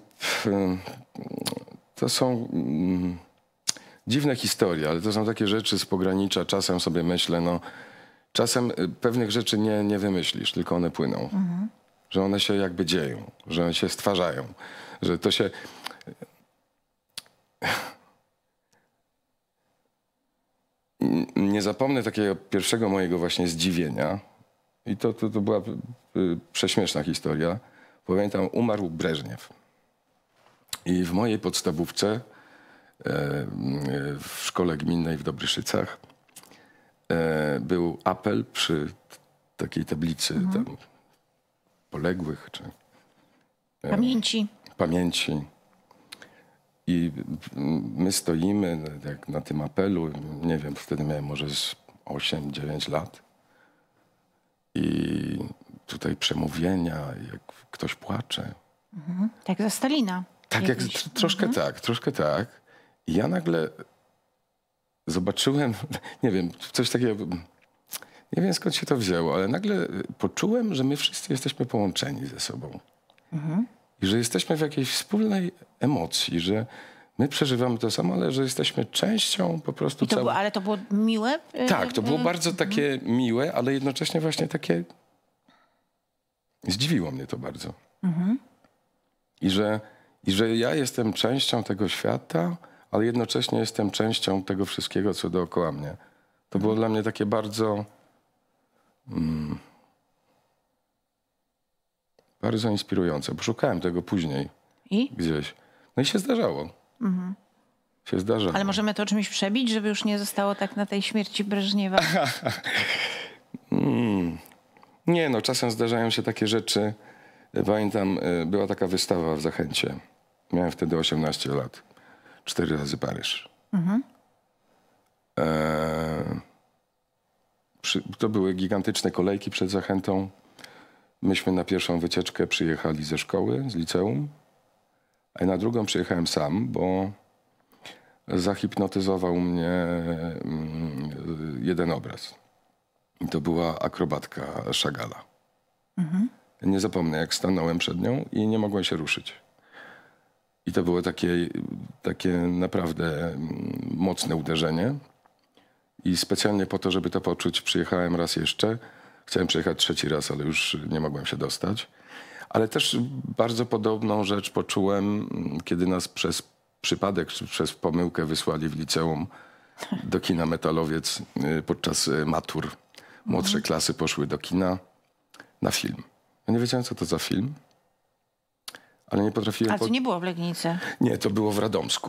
To są dziwne historie, ale to są takie rzeczy z pogranicza. Czasem sobie myślę, no... Czasem pewnych rzeczy nie wymyślisz, tylko one płyną. Że one się jakby dzieją, że one się stwarzają. Że to się... Nie zapomnę takiego pierwszego mojego właśnie zdziwienia. I to była prześmieszna historia. Pamiętam, umarł Breżniew. I w mojej podstawówce w szkole gminnej w Dobryszycach był apel przy takiej tablicy tam poległych czy pamięci. I my stoimy jak na tym apelu, nie wiem, wtedy miałem może 8-9 lat. I tutaj przemówienia, jak ktoś płacze. Tak za Stalina. Tak, jak, troszkę tak. I ja nagle zobaczyłem, nie wiem, coś takiego, nie wiem skąd się to wzięło, ale nagle poczułem, że my wszyscy jesteśmy połączeni ze sobą. I że jesteśmy w jakiejś wspólnej emocji, że my przeżywamy to samo, ale że jesteśmy częścią po prostu Ale to było miłe? Tak, to było bardzo takie miłe, ale jednocześnie właśnie takie... Zdziwiło mnie to bardzo. I że ja jestem częścią tego świata, ale jednocześnie jestem częścią tego wszystkiego, co dookoła mnie. To było dla mnie takie bardzo... bardzo inspirujące, bo szukałem tego później. Gdzieś. No i się zdarzało. Się zdarzało. Ale możemy to czymś przebić, żeby już nie zostało tak na tej śmierci Breżniewa? Nie, no czasem zdarzają się takie rzeczy. Pamiętam, była taka wystawa w Zachęcie. Miałem wtedy 18 lat. 4 razy Paryż. To były gigantyczne kolejki przed Zachętą. Myśmy na pierwszą wycieczkę przyjechali ze szkoły, z liceum, a na drugą przyjechałem sam, bo zahipnotyzował mnie jeden obraz. I to była akrobatka Chagalla. Nie zapomnę, jak stanąłem przed nią i nie mogłem się ruszyć. I to było takie naprawdę mocne uderzenie. I specjalnie po to, żeby to poczuć, przyjechałem raz jeszcze. Chciałem przyjechać 3. raz, ale już nie mogłem się dostać. Ale też bardzo podobną rzecz poczułem, kiedy nas przez przypadek czy przez pomyłkę wysłali w liceum do kina Metalowiec podczas matur. Młodsze klasy poszły do kina na film. Ja nie wiedziałem, co to za film, ale nie potrafiłem... A to nie było w Legnicy? Nie, to było w Radomsku.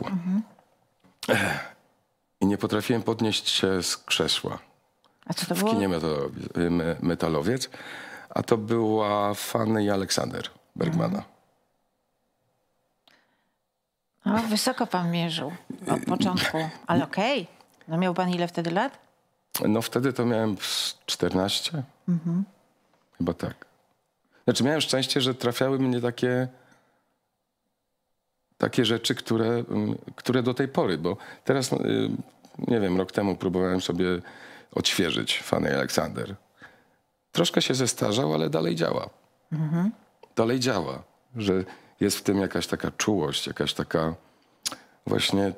I nie potrafiłem podnieść się z krzesła. A co to W było? kinie Metalowiec. A to była Fanny i Aleksander Bergmana. No, wysoko pan mierzył od początku, ale okej. No miał pan ile wtedy lat? No wtedy to miałem z 14. Chyba tak. Znaczy miałem szczęście, że trafiały mnie takie rzeczy, które do tej pory, bo teraz, nie wiem, rok temu próbowałem sobie odświeżyć Fanny i Aleksander. Troszkę się zestarzał, ale dalej działa. Dalej działa, że jest w tym jakaś taka czułość, jakaś taka właśnie...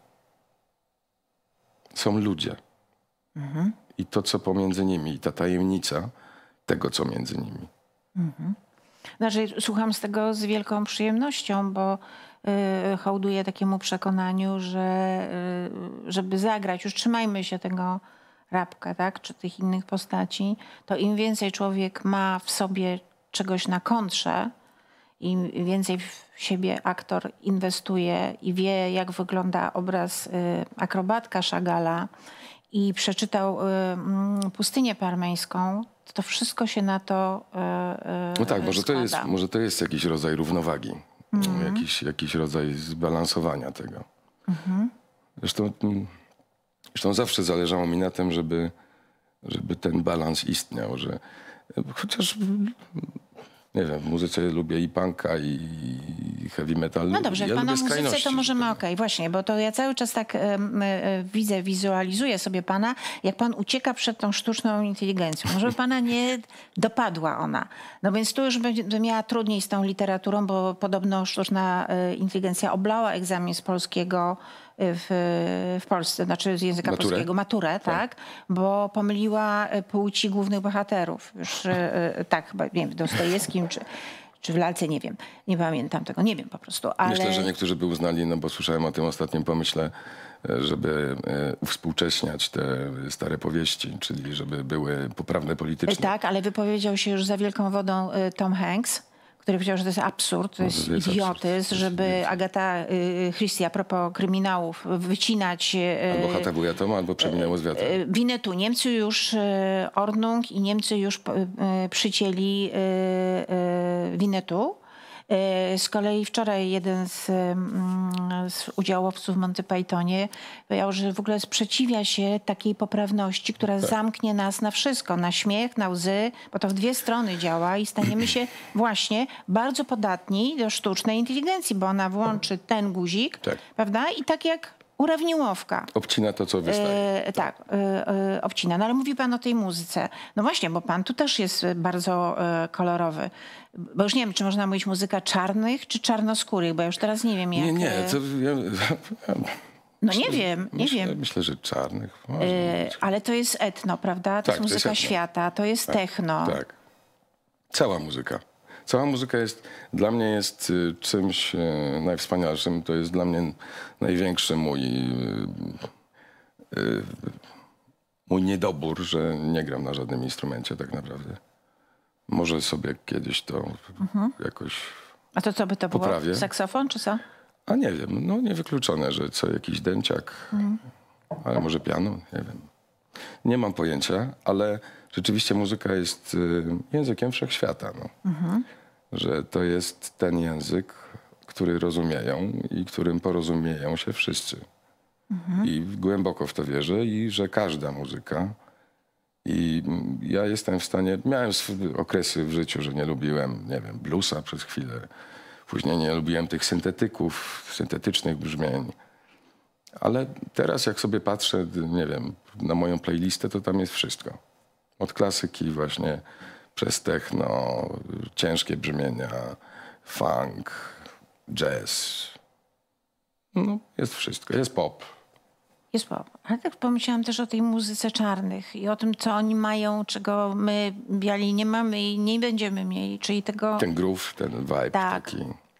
Są ludzie. I to, co pomiędzy nimi, i ta tajemnica tego, co między nimi. Znaczy, słucham z tego z wielką przyjemnością, bo hołduję takiemu przekonaniu, że żeby zagrać, już trzymajmy się tego Rabka, tak, czy tych innych postaci, to im więcej człowiek ma w sobie czegoś na kontrze, im więcej w siebie aktor inwestuje i wie, jak wygląda obraz akrobatka Chagalla i przeczytał Pustynię Parmeńską, to wszystko się na to No tak, składa. może to jest jakiś rodzaj równowagi, jakiś rodzaj zbalansowania tego. Zresztą zawsze zależało mi na tym, żeby ten balans istniał, że chociaż... Nie wiem, w muzyce lubię i punka, i heavy metal. No dobrze, jak ja pana lubię muzyce, to skrajności. możemy okej, właśnie, bo to ja cały czas tak wizualizuję sobie pana, jak pan ucieka przed tą sztuczną inteligencją. Może pana nie dopadła ona. No więc tu już będzie miała trudniej z tą literaturą, bo podobno sztuczna inteligencja oblała egzamin z polskiego w Polsce, znaczy z języka polskiego, maturę, tak, bo pomyliła płci głównych bohaterów. Już tak, chyba, nie wiem, w Dostojewskim czy w Lalce, nie wiem. Nie pamiętam tego, nie wiem po prostu. Ale... Myślę, że niektórzy by uznali, no bo słyszałem o tym ostatnim pomyśle, żeby uwspółcześniać te stare powieści, czyli żeby były poprawne politycznie. Tak, ale wypowiedział się już za wielką wodą Tom Hanks, który powiedział, że to jest absurd, to jest idiotyzm, żeby Agata Christie a propos kryminałów wycinać... Albo Chata wuja Toma, albo Przeminęło z wiatrem. Winnetou. Niemcy już Ordnung i Niemcy już przycięli Winnetou. Z kolei wczoraj jeden z udziałowców w Monty Pythonie powiedział, że w ogóle sprzeciwia się takiej poprawności, która zamknie nas na wszystko, na śmiech, na łzy, bo to w dwie strony działa i staniemy się właśnie bardzo podatni do sztucznej inteligencji, bo ona włączy ten guzik, prawda? I tak jak urawniłowka. Obcina to, co wystaje. Tak, obcina. No ale mówi pan o tej muzyce. No właśnie, bo pan tu też jest bardzo kolorowy. Bo już nie wiem, czy można mówić muzyka czarnych, czy czarnoskórych, bo ja już teraz nie wiem jak... Nie, to... No nie wiem. Myślę, że czarnych. Ale to jest etno, prawda? To jest muzyka świata, to jest techno. Tak. Cała muzyka. Cała muzyka jest, dla mnie jest czymś najwspanialszym. To jest dla mnie największy mój niedobór, że nie gram na żadnym instrumencie tak naprawdę. Może sobie kiedyś to jakoś A to co by to poprawię. było? Saksofon czy co? A nie wiem, no niewykluczone, że co jakiś dęciak, ale może piano, nie wiem. Nie mam pojęcia, ale rzeczywiście muzyka jest językiem wszechświata. No. Że to jest ten język, który rozumieją i którym porozumieją się wszyscy. I głęboko w to wierzę i że każda muzyka. I ja jestem w stanie, miałem okresy w życiu, że nie lubiłem, nie wiem, bluesa przez chwilę. Później nie lubiłem tych syntetycznych brzmień. Ale teraz jak sobie patrzę, nie wiem, na moją playlistę, to tam jest wszystko. Od klasyki właśnie przez techno, ciężkie brzmienia, funk, jazz. No, jest wszystko. Jest pop. Jest pop. Ale tak pomyślałam też o tej muzyce czarnych i o tym, co oni mają, czego my biali nie mamy i nie będziemy mieli. Czyli tego... Ten groove, ten vibe taki.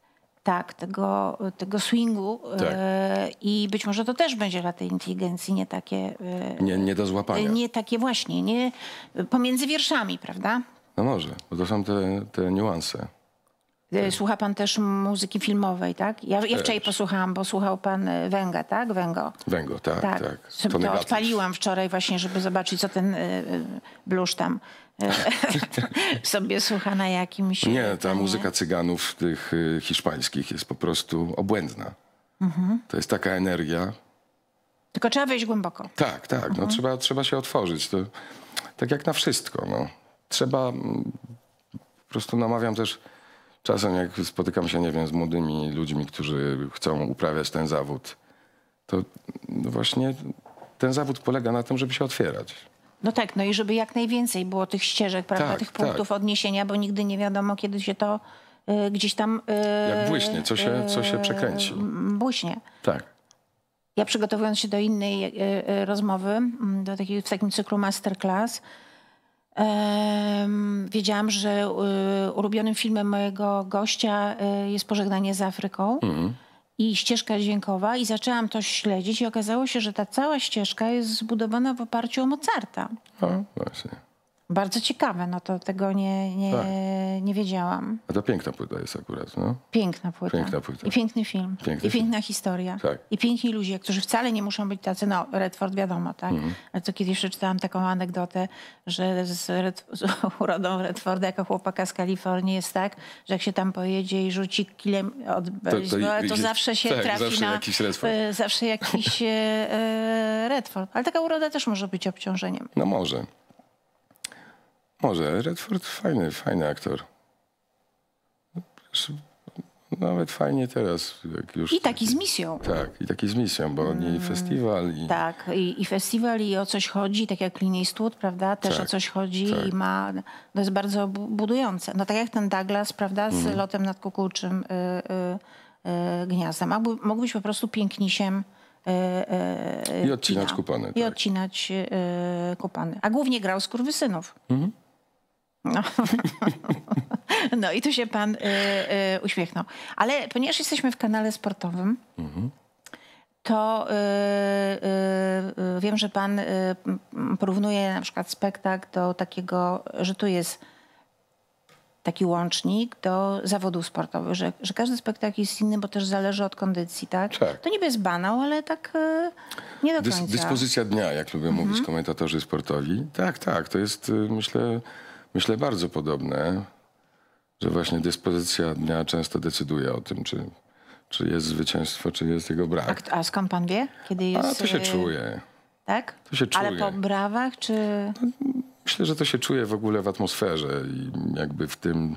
Tak, tego swingu Tak. i być może to też będzie dla tej inteligencji nie takie... Nie do złapania. Nie takie właśnie, nie pomiędzy wierszami, prawda? No może, bo to są te niuanse. Słucha pan też muzyki filmowej, tak? Ja wczoraj posłuchałam, bo słuchał pan Węga, tak? Węgo, tak. To odpaliłam wczoraj właśnie, żeby zobaczyć, co ten blusz tam sobie słucha na jakimś... Nie, ta muzyka cyganów tych hiszpańskich jest po prostu obłędna. To jest taka energia. Tylko trzeba wejść głęboko. Tak. No, trzeba się otworzyć. To, tak jak na wszystko. No. Trzeba... Po prostu namawiam też czasem, jak spotykam się, nie wiem, z młodymi ludźmi, którzy chcą uprawiać ten zawód, to no właśnie ten zawód polega na tym, żeby się otwierać. No tak, no i żeby jak najwięcej było tych ścieżek, prawda, tych punktów odniesienia, bo nigdy nie wiadomo, kiedy się to gdzieś tam... jak błyśnie, co się przekręci. Błyśnie. Tak. Ja przygotowując się do innej rozmowy, w takim cyklu masterclass, wiedziałam, że ulubionym filmem mojego gościa jest Pożegnanie z Afryką i ścieżka dźwiękowa i zaczęłam to śledzić i okazało się, że ta cała ścieżka jest zbudowana w oparciu o Mozarta. O, właśnie. Bardzo ciekawe, no to tego nie wiedziałam. A to piękna płyta jest akurat, no. Piękna płyta. I piękny film. I piękna historia. Tak. I piękni ludzie, którzy wcale nie muszą być tacy, no Redford wiadomo, tak? Ale to kiedyś przeczytałam taką anegdotę, że z urodą Redforda jako chłopaka z Kalifornii jest tak, że jak się tam pojedzie i rzuci kilem od baseballa, to zawsze się trafi zawsze na... jakiś Redford. Zawsze jakiś Redford. Ale taka uroda też może być obciążeniem. No może. Redford fajny aktor. Nawet fajnie teraz. Jak już... I taki z misją. Tak, i taki z misją, bo i festiwal. Tak, i festiwal, i o coś chodzi, tak jak Clint Eastwood, prawda, też o coś chodzi i ma, to jest bardzo budujące. No tak jak ten Douglas, prawda, z Lotem nad kukułczym gniazdem. Mógł być po prostu pięknisiem. I odcinać kupony. I odcinać kupony. A głównie grał skurwysynów. No i tu się pan uśmiechnął. Ale ponieważ jesteśmy w kanale sportowym, to wiem, że pan porównuje na przykład spektakl do takiego, że tu jest taki łącznik do zawodów sportowych, że każdy spektakl jest inny, bo też zależy od kondycji, tak? To niby jest banał, ale tak nie do końca. Dyspozycja dnia, jak lubią mówić komentatorzy sportowi. Tak, to jest myślę bardzo podobne, że właśnie dyspozycja dnia często decyduje o tym, czy jest zwycięstwo, czy jest jego brak. A skąd pan wie? Kiedy jest... A to się czuje. Tak? To się czuje. Ale po brawach, czy... Myślę, że to się czuje w ogóle w atmosferze i jakby w tym...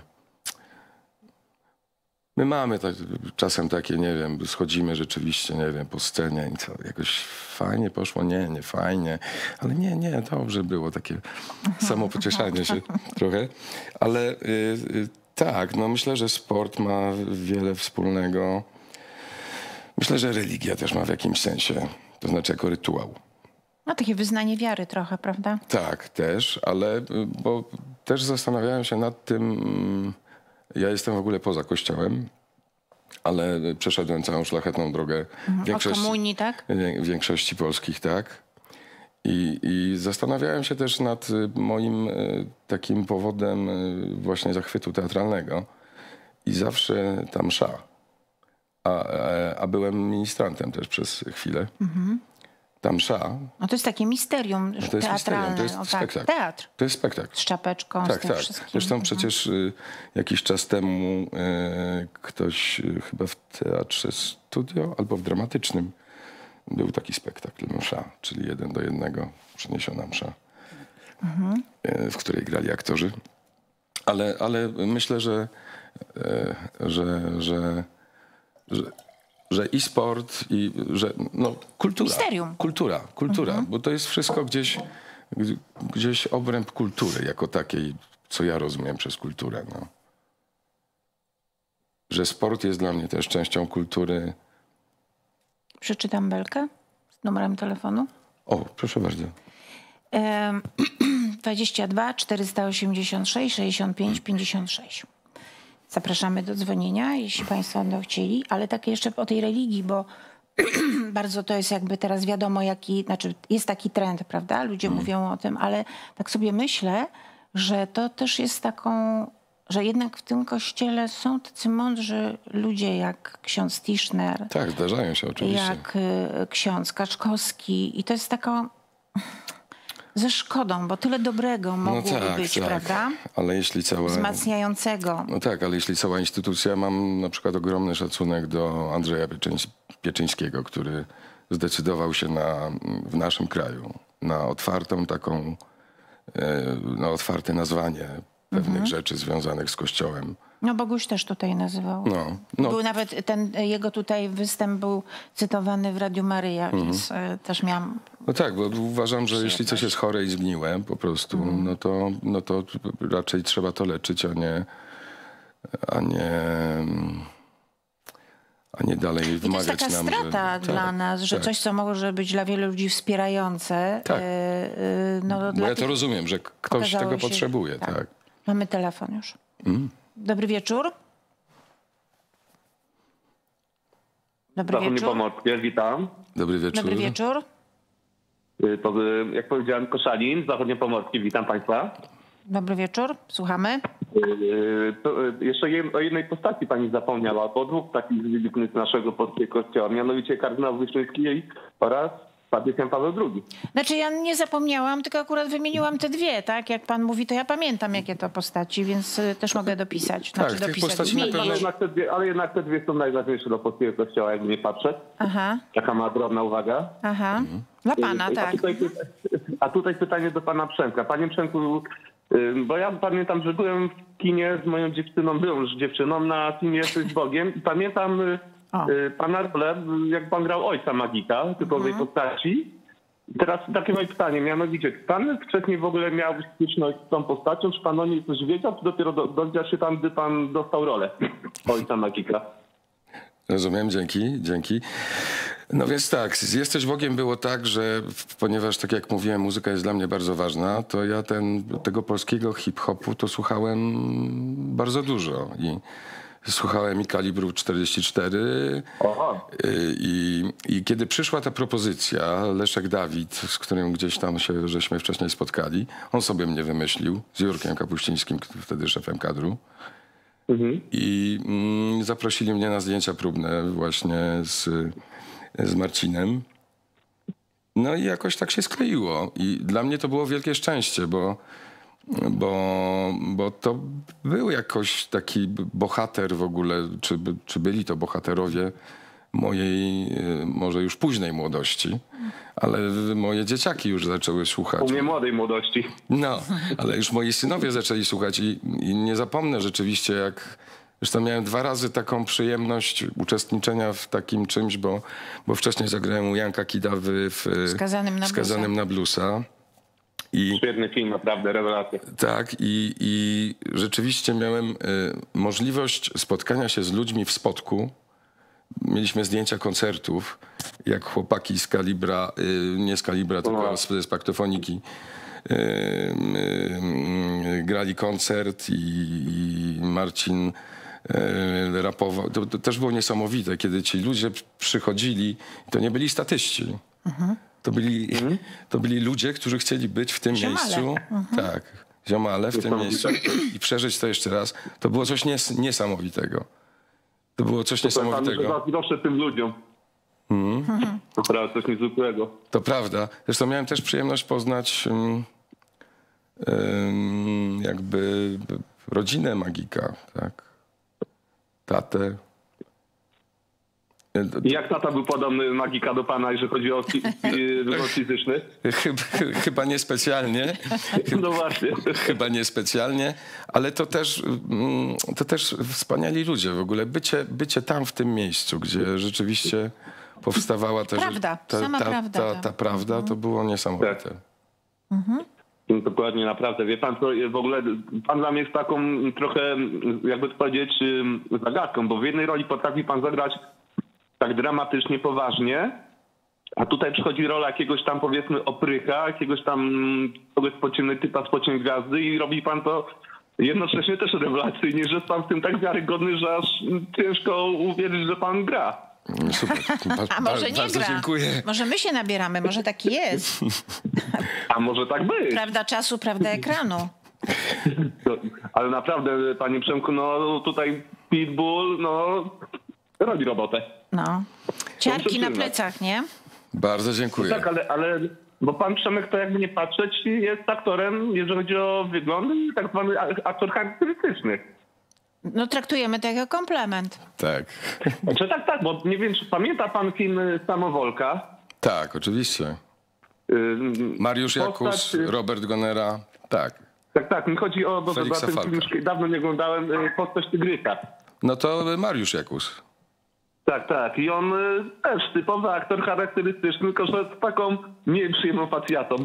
My mamy czasem takie, nie wiem, schodzimy rzeczywiście, nie wiem, po scenie i co, jakoś fajnie poszło, nie fajnie, ale nie, dobrze było, takie samopocieszanie się trochę, ale tak, no myślę, że sport ma wiele wspólnego. Myślę, że religia też ma w jakimś sensie, to znaczy jako rytuał. No takie wyznanie wiary trochę, prawda? Tak, też, ale bo też zastanawiałem się nad tym, ja jestem w ogóle poza Kościołem, ale przeszedłem całą szlachetną drogę od komunii, tak? W większości polskich, tak. I zastanawiałem się też nad moim takim powodem właśnie zachwytu teatralnego. I zawsze ta msza. A byłem ministrantem też przez chwilę. Ta msza... No to jest takie misterium teatralne. To jest spektakl. Teatr. To jest spektakl. Z czapeczką, z tym wszystkim. Zresztą przecież jakiś czas temu ktoś chyba w Teatrze Studio albo w Dramatycznym był taki spektakl msza, czyli 1:1 przeniesiona msza, w której grali aktorzy. Ale myślę, że i sport, i że no, kultura. Misterium. Kultura, bo to jest wszystko gdzieś obręb kultury jako takiej, co ja rozumiem przez kulturę. No. Że sport jest dla mnie też częścią kultury. Przeczytam belkę z numerem telefonu. O, proszę bardzo. 22 486 65 56. zapraszamy do dzwonienia, jeśli państwo będą chcieli, ale tak jeszcze o tej religii, bo bardzo to jest jakby teraz wiadomo, znaczy jest taki trend, prawda? Ludzie mówią o tym, ale tak sobie myślę, że to też jest że jednak w tym kościele są tacy mądrzy ludzie jak ksiądz Tischner. Tak, zdarzają się oczywiście. Jak ksiądz Kaczkowski i to jest taka ze szkodą, bo tyle dobrego mogłoby być, prawda? Ale jeśli wzmacniającego. No tak, ale jeśli cała instytucja, mam na przykład ogromny szacunek do Andrzeja Pieczyńskiego, który zdecydował się w naszym kraju na otwartą taką, na otwarte nazwanie pewnych rzeczy związanych z Kościołem. No Boguś też tutaj nazywał. No. Był nawet ten jego tutaj występ był cytowany w Radiu Maryja, więc też miałam... No tak, bo uważam, że jeśli coś jest chore i zgniłe po prostu, no to raczej trzeba to leczyć, a nie dalej wymagać nam. To jest taka strata dla nas, że coś, co może być dla wielu ludzi wspierające. Tak. Bo ja to rozumiem, że ktoś tego potrzebuje. Tak. Mamy telefon już. Dobry wieczór. Dobry Zachodnie wieczór. Pomorskie, witam. Dobry wieczór. Dobry wieczór. To, jak powiedziałem, Koszalin, Zachodnie Pomorskie, witam Państwa. Dobry wieczór, słuchamy. Jeszcze o jednej postaci Pani zapomniała, bo dwóch takich wybitnych naszego polskiego kościoła, mianowicie kardynał Wyszyński oraz papież Jan Paweł II. Znaczy ja nie zapomniałam, tylko akurat wymieniłam te dwie, tak? Jak pan mówi, to ja pamiętam, jakie to postaci, więc też mogę dopisać. Tak, tych postaci na pewno... Ale jednak te dwie są najważniejsze do polskiego kościoła, jakby nie patrzeć. Aha. Taka ma drobna uwaga. Aha. Dla pana, tak. A tutaj pytanie do pana Przemka. Panie Przemku, bo ja pamiętam, że byłem w kinie z moją dziewczyną, byłem już dziewczyną na filmie Jesteś z Bogiem i pamiętam pana rolę, jak pan grał ojca magika, typowej postaci. I teraz takie moje pytanie, mianowicie, czy pan wcześniej w ogóle miał styczność z tą postacią, czy pan o niej coś wiedział, czy dopiero dowiedział się pan, gdy pan dostał rolę ojca magika? Rozumiem, dzięki. No więc tak, z Jesteś Bogiem było tak, że ponieważ, tak jak mówiłem, muzyka jest dla mnie bardzo ważna, to ja tego polskiego hip-hopu to słuchałem bardzo dużo. I słuchałem i Kalibru 44 i kiedy przyszła ta propozycja, Leszek Dawid, z którym gdzieś tam żeśmy wcześniej spotkali, on sobie mnie wymyślił z Jurkiem Kapuścińskim, wtedy szefem kadru. I zaprosili mnie na zdjęcia próbne właśnie z Marcinem. No i jakoś tak się skleiło. I dla mnie to było wielkie szczęście, bo to był jakoś taki bohater w ogóle, czy byli to bohaterowie mojej, może już późnej młodości, ale moje dzieciaki już zaczęły słuchać. U mnie młodej młodości. No, ale już moi synowie zaczęli słuchać i nie zapomnę rzeczywiście, zresztą miałem 2 razy taką przyjemność uczestniczenia w takim czymś, bo wcześniej zagrałem u Janka Kidawy w Skazanym na bluesa. Świetny film, naprawdę, rewelacja. Tak, i rzeczywiście miałem możliwość spotkania się z ludźmi w Spodku. Mieliśmy zdjęcia koncertów, jak chłopaki z Kalibra, nie z Kalibra, tylko z Paktofoniki, grali koncert i Marcin rapował. To też było niesamowite, kiedy ci ludzie przychodzili, to nie byli statyści. To byli ludzie, którzy chcieli być w tym miejscu. Tak, ziomale w tym miejscu i przeżyć to jeszcze raz. To było coś niesamowitego. To było coś niesamowitego. Proszę tym ludziom. To prawda, coś niezwykłego. To prawda. Zresztą miałem też przyjemność poznać jakby rodzinę magika, tak? Tatę. I jak tata był podobny magika do pana, jeżeli chodzi o wzrost fizyczny? Chyba niespecjalnie. No właśnie. Chyba niespecjalnie, ale to też wspaniali ludzie w ogóle. Bycie tam w tym miejscu, gdzie rzeczywiście powstawała też ta prawda, to było niesamowite. Tak. Dokładnie, naprawdę. Wie pan, w ogóle pan dla mnie jest taką trochę, jakby to powiedzieć, zagadką, bo w jednej roli potrafi pan zagrać tak dramatycznie, poważnie, a tutaj przychodzi rola jakiegoś tam, powiedzmy, oprycha, jakiegoś tam kogoś typa z Pociąg Gwiazdy i robi pan to jednocześnie też rewelacyjnie, że jest pan w tym tak wiarygodny, że aż ciężko uwierzyć, że pan gra. Super. A może nie Bardzo gra? dziękuję. Może my się nabieramy, może taki jest. A może tak być? Prawda czasu, prawda ekranu. Ale naprawdę, panie Przemku, no tutaj Pitbull, no robi robotę. No. Ciarki na przyznać. plecach, nie? Bardzo dziękuję. Tak, ale bo pan Przemek, to jakby nie patrzeć, jest aktorem, jeżeli chodzi o wygląd, tak zwany aktor charakterystyczny. No traktujemy to jako komplement. Tak. Znaczy tak, bo nie wiem, czy pamięta pan film Samowolka? Tak, oczywiście. Mariusz Jakus, Robert Gonera. Tak. Tak, mi chodzi o, bo Feliksa ten Falka. film już dawno nie oglądałem, Postać Tygrysa. No to Mariusz Jakus. Tak. I on też typowy aktor charakterystyczny, tylko że z taką mniej przyjemną facjatą.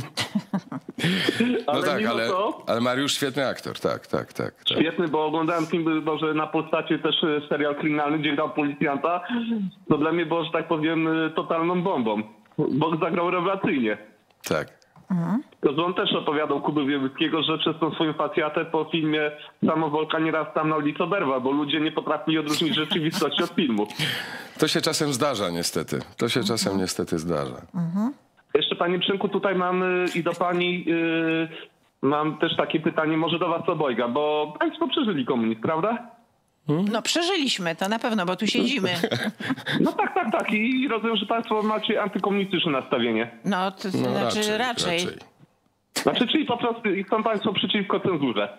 No tak, mimo ale, to, ale Mariusz świetny aktor, tak. świetny, bo oglądałem film, może na postaci też serial kryminalny, gdzie grał policjanta. To dla mnie było, że tak powiem, totalną bombą, bo zagrał rewelacyjnie. Tak. To, że on też opowiadał Kuby Wiełyckiego, że przez tą swoją facjatę po filmie Samowolka nieraz tam na ulicy oberwał, bo ludzie nie potrafili odróżnić rzeczywistości od filmu. To się czasem zdarza niestety. To się czasem niestety zdarza. Jeszcze panie Przemku, tutaj mam i do pani mam też takie pytanie, może do was obojga, bo państwo przeżyli komunizm, prawda? No przeżyliśmy to na pewno, bo tu siedzimy. No tak. I rozumiem, że państwo macie antykomunistyczne nastawienie. No to znaczy raczej. Znaczy, czyli po prostu są państwo przeciwko cenzurze.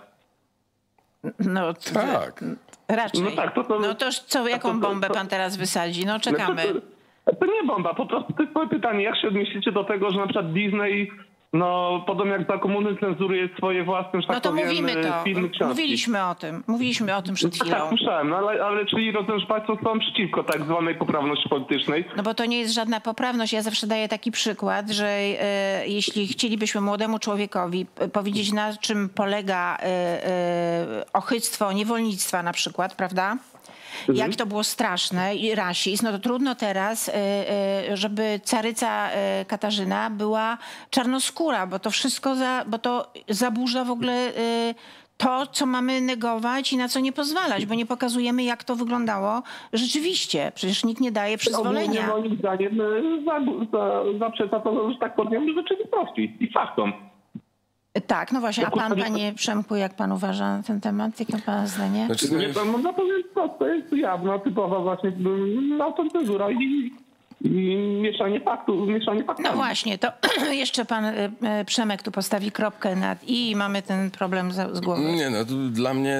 No Tak. raczej. No tak, to- No to co, jaką bombę pan teraz wysadzi? No czekamy. To nie bomba, po prostu to jest moje pytanie. Jak się odniesiecie do tego, że na przykład Disney, no podobnie jak za komuny cenzuruje swoje własne, że No tak to powiem, mówimy to. filmy, książki. Mówiliśmy o tym przed Tak, chwilą. słyszałem, no ale czyli rozumiem, że państwo są przeciwko tak zwanej poprawności politycznej. No bo to nie jest żadna poprawność. Ja zawsze daję taki przykład, że jeśli chcielibyśmy młodemu człowiekowi powiedzieć, na czym polega ochyctwo niewolnictwa na przykład, prawda? Jak to było straszne i rasizm, no to trudno teraz, żeby caryca Katarzyna była czarnoskóra, bo to wszystko, bo to zaburza w ogóle to, co mamy negować i na co nie pozwalać, bo nie pokazujemy, jak to wyglądało rzeczywiście. Przecież nikt nie daje przyzwolenia. Moim zdaniem zaprzecza to, że tak powiem, rzeczywistości i faktom. Tak, no właśnie. A pan, panie Przemku, jak pan uważa na ten temat? Jakie pana zdanie? Znaczy, Nie, to można powiedzieć, to jest jawna, typowa właśnie autocenzura i mieszanie faktów. No właśnie, to jeszcze pan Przemek tu postawi kropkę nad i mamy ten problem z głową. nie no, dla mnie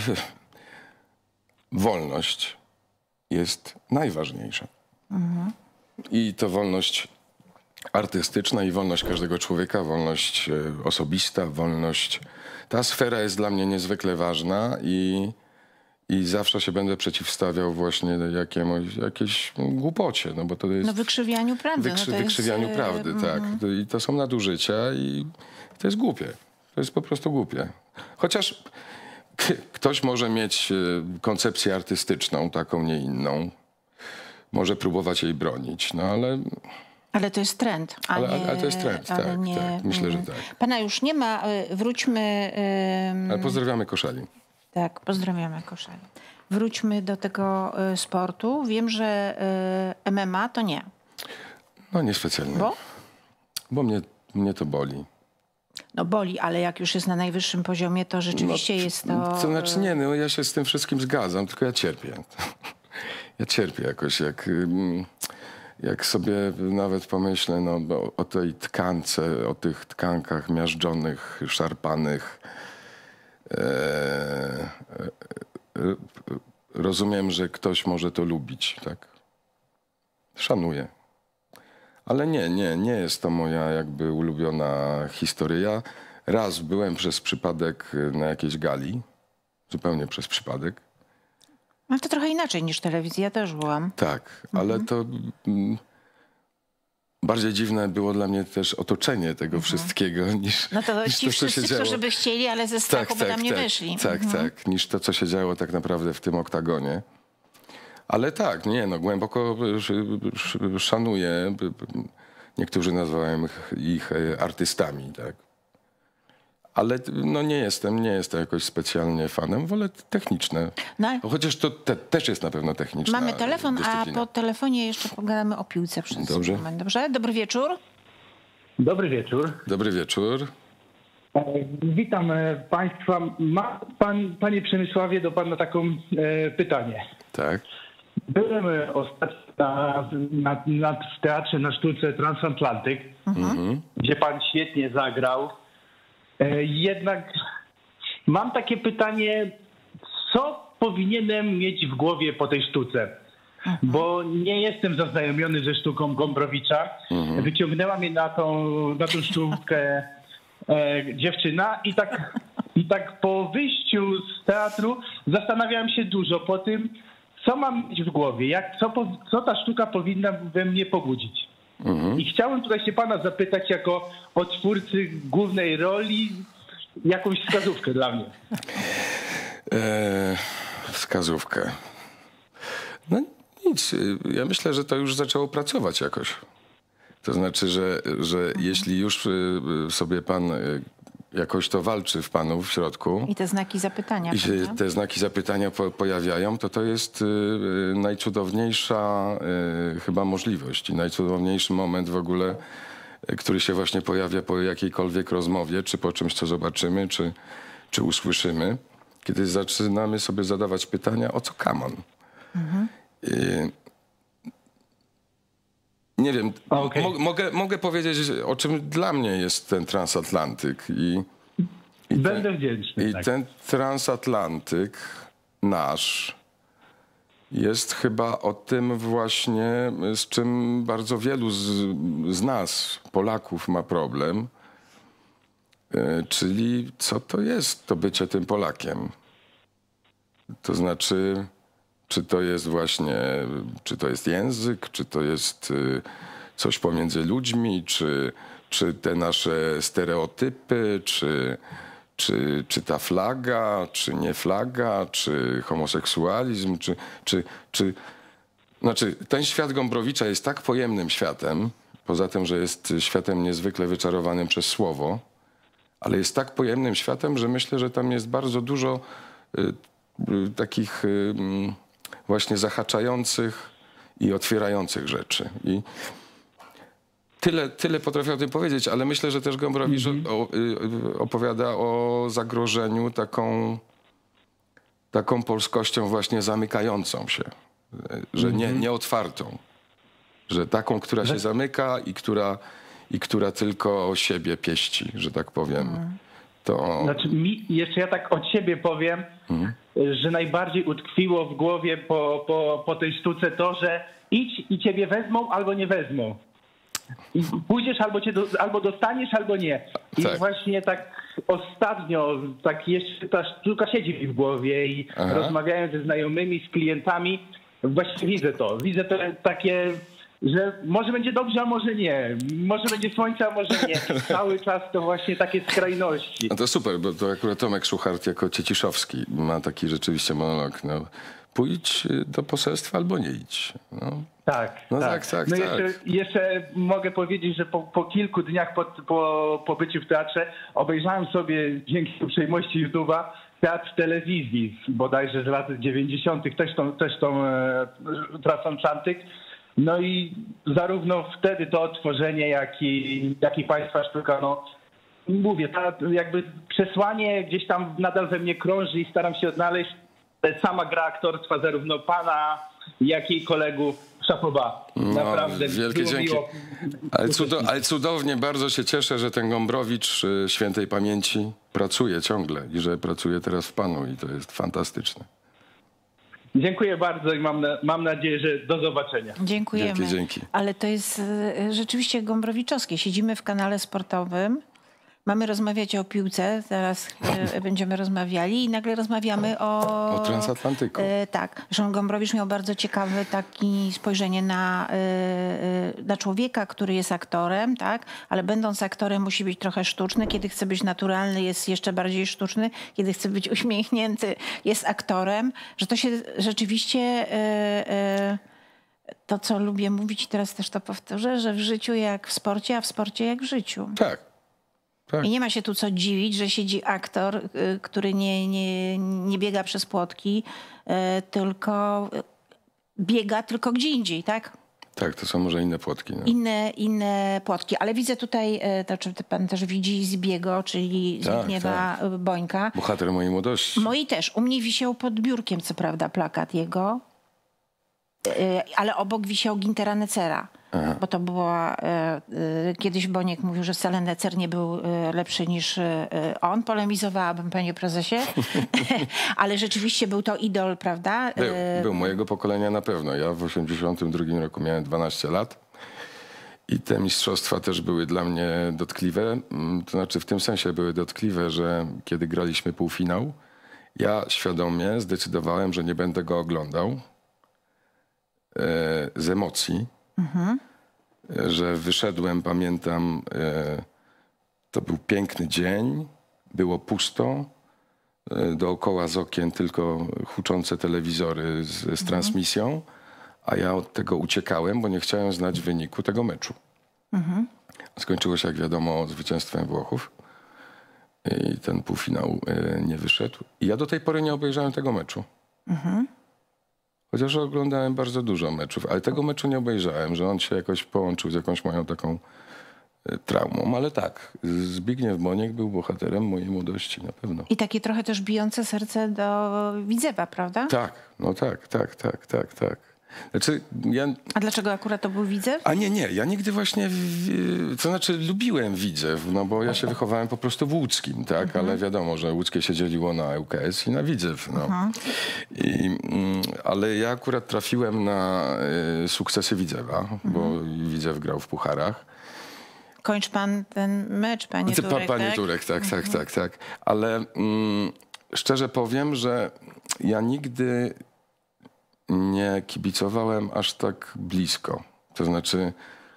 wolność jest najważniejsza. I to wolność artystyczna i wolność każdego człowieka, wolność osobista, wolność. Ta sfera jest dla mnie niezwykle ważna i zawsze się będę przeciwstawiał właśnie jakiejś głupocie, no bo to jest... No wykrzywianiu prawdy. wykrzywianiu prawdy, tak. I to są nadużycia i to jest głupie. To jest po prostu głupie. Chociaż ktoś może mieć koncepcję artystyczną, taką, nie inną. Może próbować jej bronić, no ale... Ale to jest trend. Ale to jest trend, tak. Myślę, że tak. Pana już nie ma, wróćmy... Ale pozdrawiamy Koszali. Tak, pozdrawiamy Koszali. Wróćmy do tego sportu. Wiem, że MMA to nie. No niespecjalnie. Bo? Bo mnie to boli. No boli, ale jak już jest na najwyższym poziomie, to rzeczywiście jest to... To znaczy nie, no ja się z tym wszystkim zgadzam, tylko ja cierpię. Ja cierpię jakoś, jak sobie nawet pomyślę o tej tkance, o tych tkankach miażdżonych, szarpanych. Rozumiem, że ktoś może to lubić, tak? Szanuję. Ale nie jest to moja jakby ulubiona historia. Raz byłem przez przypadek na jakiejś gali, zupełnie przez przypadek. Ale to trochę inaczej niż telewizja, też byłam. Tak, ale to bardziej dziwne było dla mnie też otoczenie tego wszystkiego niż No to niż ci to, co się wszyscy, działo. którzy by chcieli, ale ze strachu by tam nie wyszli. Tak, niż to, co się działo tak naprawdę w tym oktagonie. Ale tak, głęboko szanuję. Niektórzy nazywają ich artystami, tak. Ale no nie jestem jakoś specjalnie fanem, wolę techniczne. No, Chociaż to też jest na pewno techniczna mamy telefon, a dyscyplina. po telefonie jeszcze pogadamy o piłce przez Dobrze. moment. Dobrze? Dobry wieczór. Dobry wieczór. Dobry wieczór. Witam Państwa. Ma Panie Przemysławie, do Pana taką pytanie. Tak. Byłem ostatnio w teatrze na sztuce Transatlantyk, gdzie Pan świetnie zagrał. Jednak mam takie pytanie, co powinienem mieć w głowie po tej sztuce? Bo nie jestem zaznajomiony ze sztuką Gombrowicza. Wyciągnęła mnie na tą sztukę dziewczyna i tak po wyjściu z teatru zastanawiałem się dużo po tym, co mam mieć w głowie, co ta sztuka powinna we mnie pobudzić. I chciałem tutaj się Pana zapytać jako o twórcy głównej roli, jakąś wskazówkę dla mnie. Wskazówkę. No nic, ja myślę, że to już zaczęło pracować jakoś. To znaczy, że jeśli już sobie pan jakoś to walczy w panu w środku I te znaki zapytania. i się te znaki zapytania pojawiają, to jest najcudowniejsza chyba możliwość i najcudowniejszy moment w ogóle, który się właśnie pojawia po jakiejkolwiek rozmowie, czy po czymś, co zobaczymy, czy usłyszymy, kiedy zaczynamy sobie zadawać pytania, o co kaman? Nie wiem, mogę powiedzieć, o czym dla mnie jest ten transatlantyk. Będę wdzięczny. I ten transatlantyk nasz jest chyba o tym właśnie, z czym bardzo wielu z nas, Polaków, ma problem. Czyli co to jest to bycie tym Polakiem? To znaczy, czy to jest właśnie, czy to jest język, czy to jest coś pomiędzy ludźmi, czy te nasze stereotypy, czy ta flaga, czy nie flaga, czy homoseksualizm, Znaczy, ten świat Gombrowicza jest tak pojemnym światem, poza tym, że jest światem niezwykle wyczarowanym przez słowo, ale jest tak pojemnym światem, że myślę, że tam jest bardzo dużo takich właśnie zahaczających i otwierających rzeczy. I tyle potrafię o tym powiedzieć, ale myślę, że też Gombrowicz opowiada o zagrożeniu taką polskością właśnie zamykającą się, że nie otwartą, że taką, która się zamyka i która tylko o siebie pieści, że tak powiem. To... Znaczy jeszcze ja tak od siebie powiem, że najbardziej utkwiło w głowie po tej sztuce to, że idź i ciebie wezmą albo nie wezmą. I pójdziesz albo dostaniesz, albo nie. I tak. właśnie tak ostatnio, tak jeszcze ta sztuka siedzi mi w głowie i rozmawiając ze znajomymi, z klientami, właśnie widzę to takie, że może będzie dobrze, a może nie. Może będzie słońce, a może nie. Cały czas to właśnie takie skrajności. No to super, bo to akurat Tomek Szuchart jako Cieciszowski ma taki rzeczywiście monolog. No, pójdź do poselstwa albo nie idź. No. Tak. No Jeszcze mogę powiedzieć, że po kilku dniach po pobyciu w teatrze obejrzałem sobie dzięki uprzejmości YouTube'a teatr w telewizji, bodajże z lat 90. też tą Transatlantyk. No i zarówno wtedy to odtworzenie, jak i państwa sztuka, no mówię, jakby przesłanie gdzieś tam nadal we mnie krąży i staram się odnaleźć. Sama gra aktorstwa zarówno pana, jak i kolegów. Szapoba. Naprawdę. No, wielkie dzięki. Ale cudownie, bardzo się cieszę, że ten Gombrowicz świętej pamięci pracuje ciągle i że pracuje teraz w panu i to jest fantastyczne. Dziękuję bardzo i mam nadzieję, że do zobaczenia. Dziękujemy. Dzięki. Ale to jest rzeczywiście gombrowiczowskie. Siedzimy w kanale sportowym, mamy rozmawiać o piłce, zaraz będziemy rozmawiali i nagle rozmawiamy o Transatlantyku. Tak. Zresztą Gombrowicz miał bardzo ciekawe takie spojrzenie na człowieka, który jest aktorem, tak? Ale będąc aktorem musi być trochę sztuczny. Kiedy chce być naturalny, jest jeszcze bardziej sztuczny. Kiedy chce być uśmiechnięty, jest aktorem. Że to się rzeczywiście... To, co lubię mówić, teraz też to powtórzę, że w życiu jak w sporcie, a w sporcie jak w życiu. Tak. tak. I nie ma się tu co dziwić, że siedzi aktor, który nie biega przez płotki, tylko biega tylko gdzie indziej, tak? Tak, to są może inne płotki. No. Inne płotki. Ale widzę tutaj, to czy pan też widzi Zbiego, czyli Zbigniewa Bońka. Bohater mojej młodości. Moi też. U mnie wisiał pod biurkiem, co prawda, plakat jego, ale obok wisiał Gintera Necera. Aha. Bo to była... Kiedyś Boniek mówił, że wcale Necer nie był lepszy niż on. Polemizowałabym, panie prezesie. Ale rzeczywiście był to idol, prawda? Był mojego pokolenia na pewno. Ja w 1982 roku miałem 12 lat. I te mistrzostwa też były dla mnie dotkliwe. To znaczy w tym sensie były dotkliwe, że kiedy graliśmy półfinał, ja świadomie zdecydowałem, że nie będę go oglądał z emocji. Że wyszedłem, pamiętam, to był piękny dzień, było pusto, dookoła z okien tylko huczące telewizory z transmisją, a ja od tego uciekałem, bo nie chciałem znać wyniku tego meczu. Skończyło się, jak wiadomo, zwycięstwem Włochów i ten półfinał nie wyszedł. I ja do tej pory nie obejrzałem tego meczu. Chociaż oglądałem bardzo dużo meczów, ale tego meczu nie obejrzałem, że on się jakoś połączył z jakąś moją taką traumą. Ale tak, Zbigniew Boniek był bohaterem mojej młodości, na pewno. I takie trochę też bijące serce do Widzewa, prawda? Tak, no tak. Znaczy, A dlaczego akurat to był Widzew? A nie, ja nigdy właśnie, to znaczy lubiłem Widzew, no bo ja się wychowałem po prostu w łódzkim, tak, ale wiadomo, że łódzkie się dzieliło na ŁKS i na Widzew, no. Ale ja akurat trafiłem na sukcesy Widzewa, bo Widzew grał w pucharach. Kończ pan ten mecz, panie Turek, Panie Turek, tak. Ale szczerze powiem, że ja nigdy nie kibicowałem aż tak blisko. To znaczy,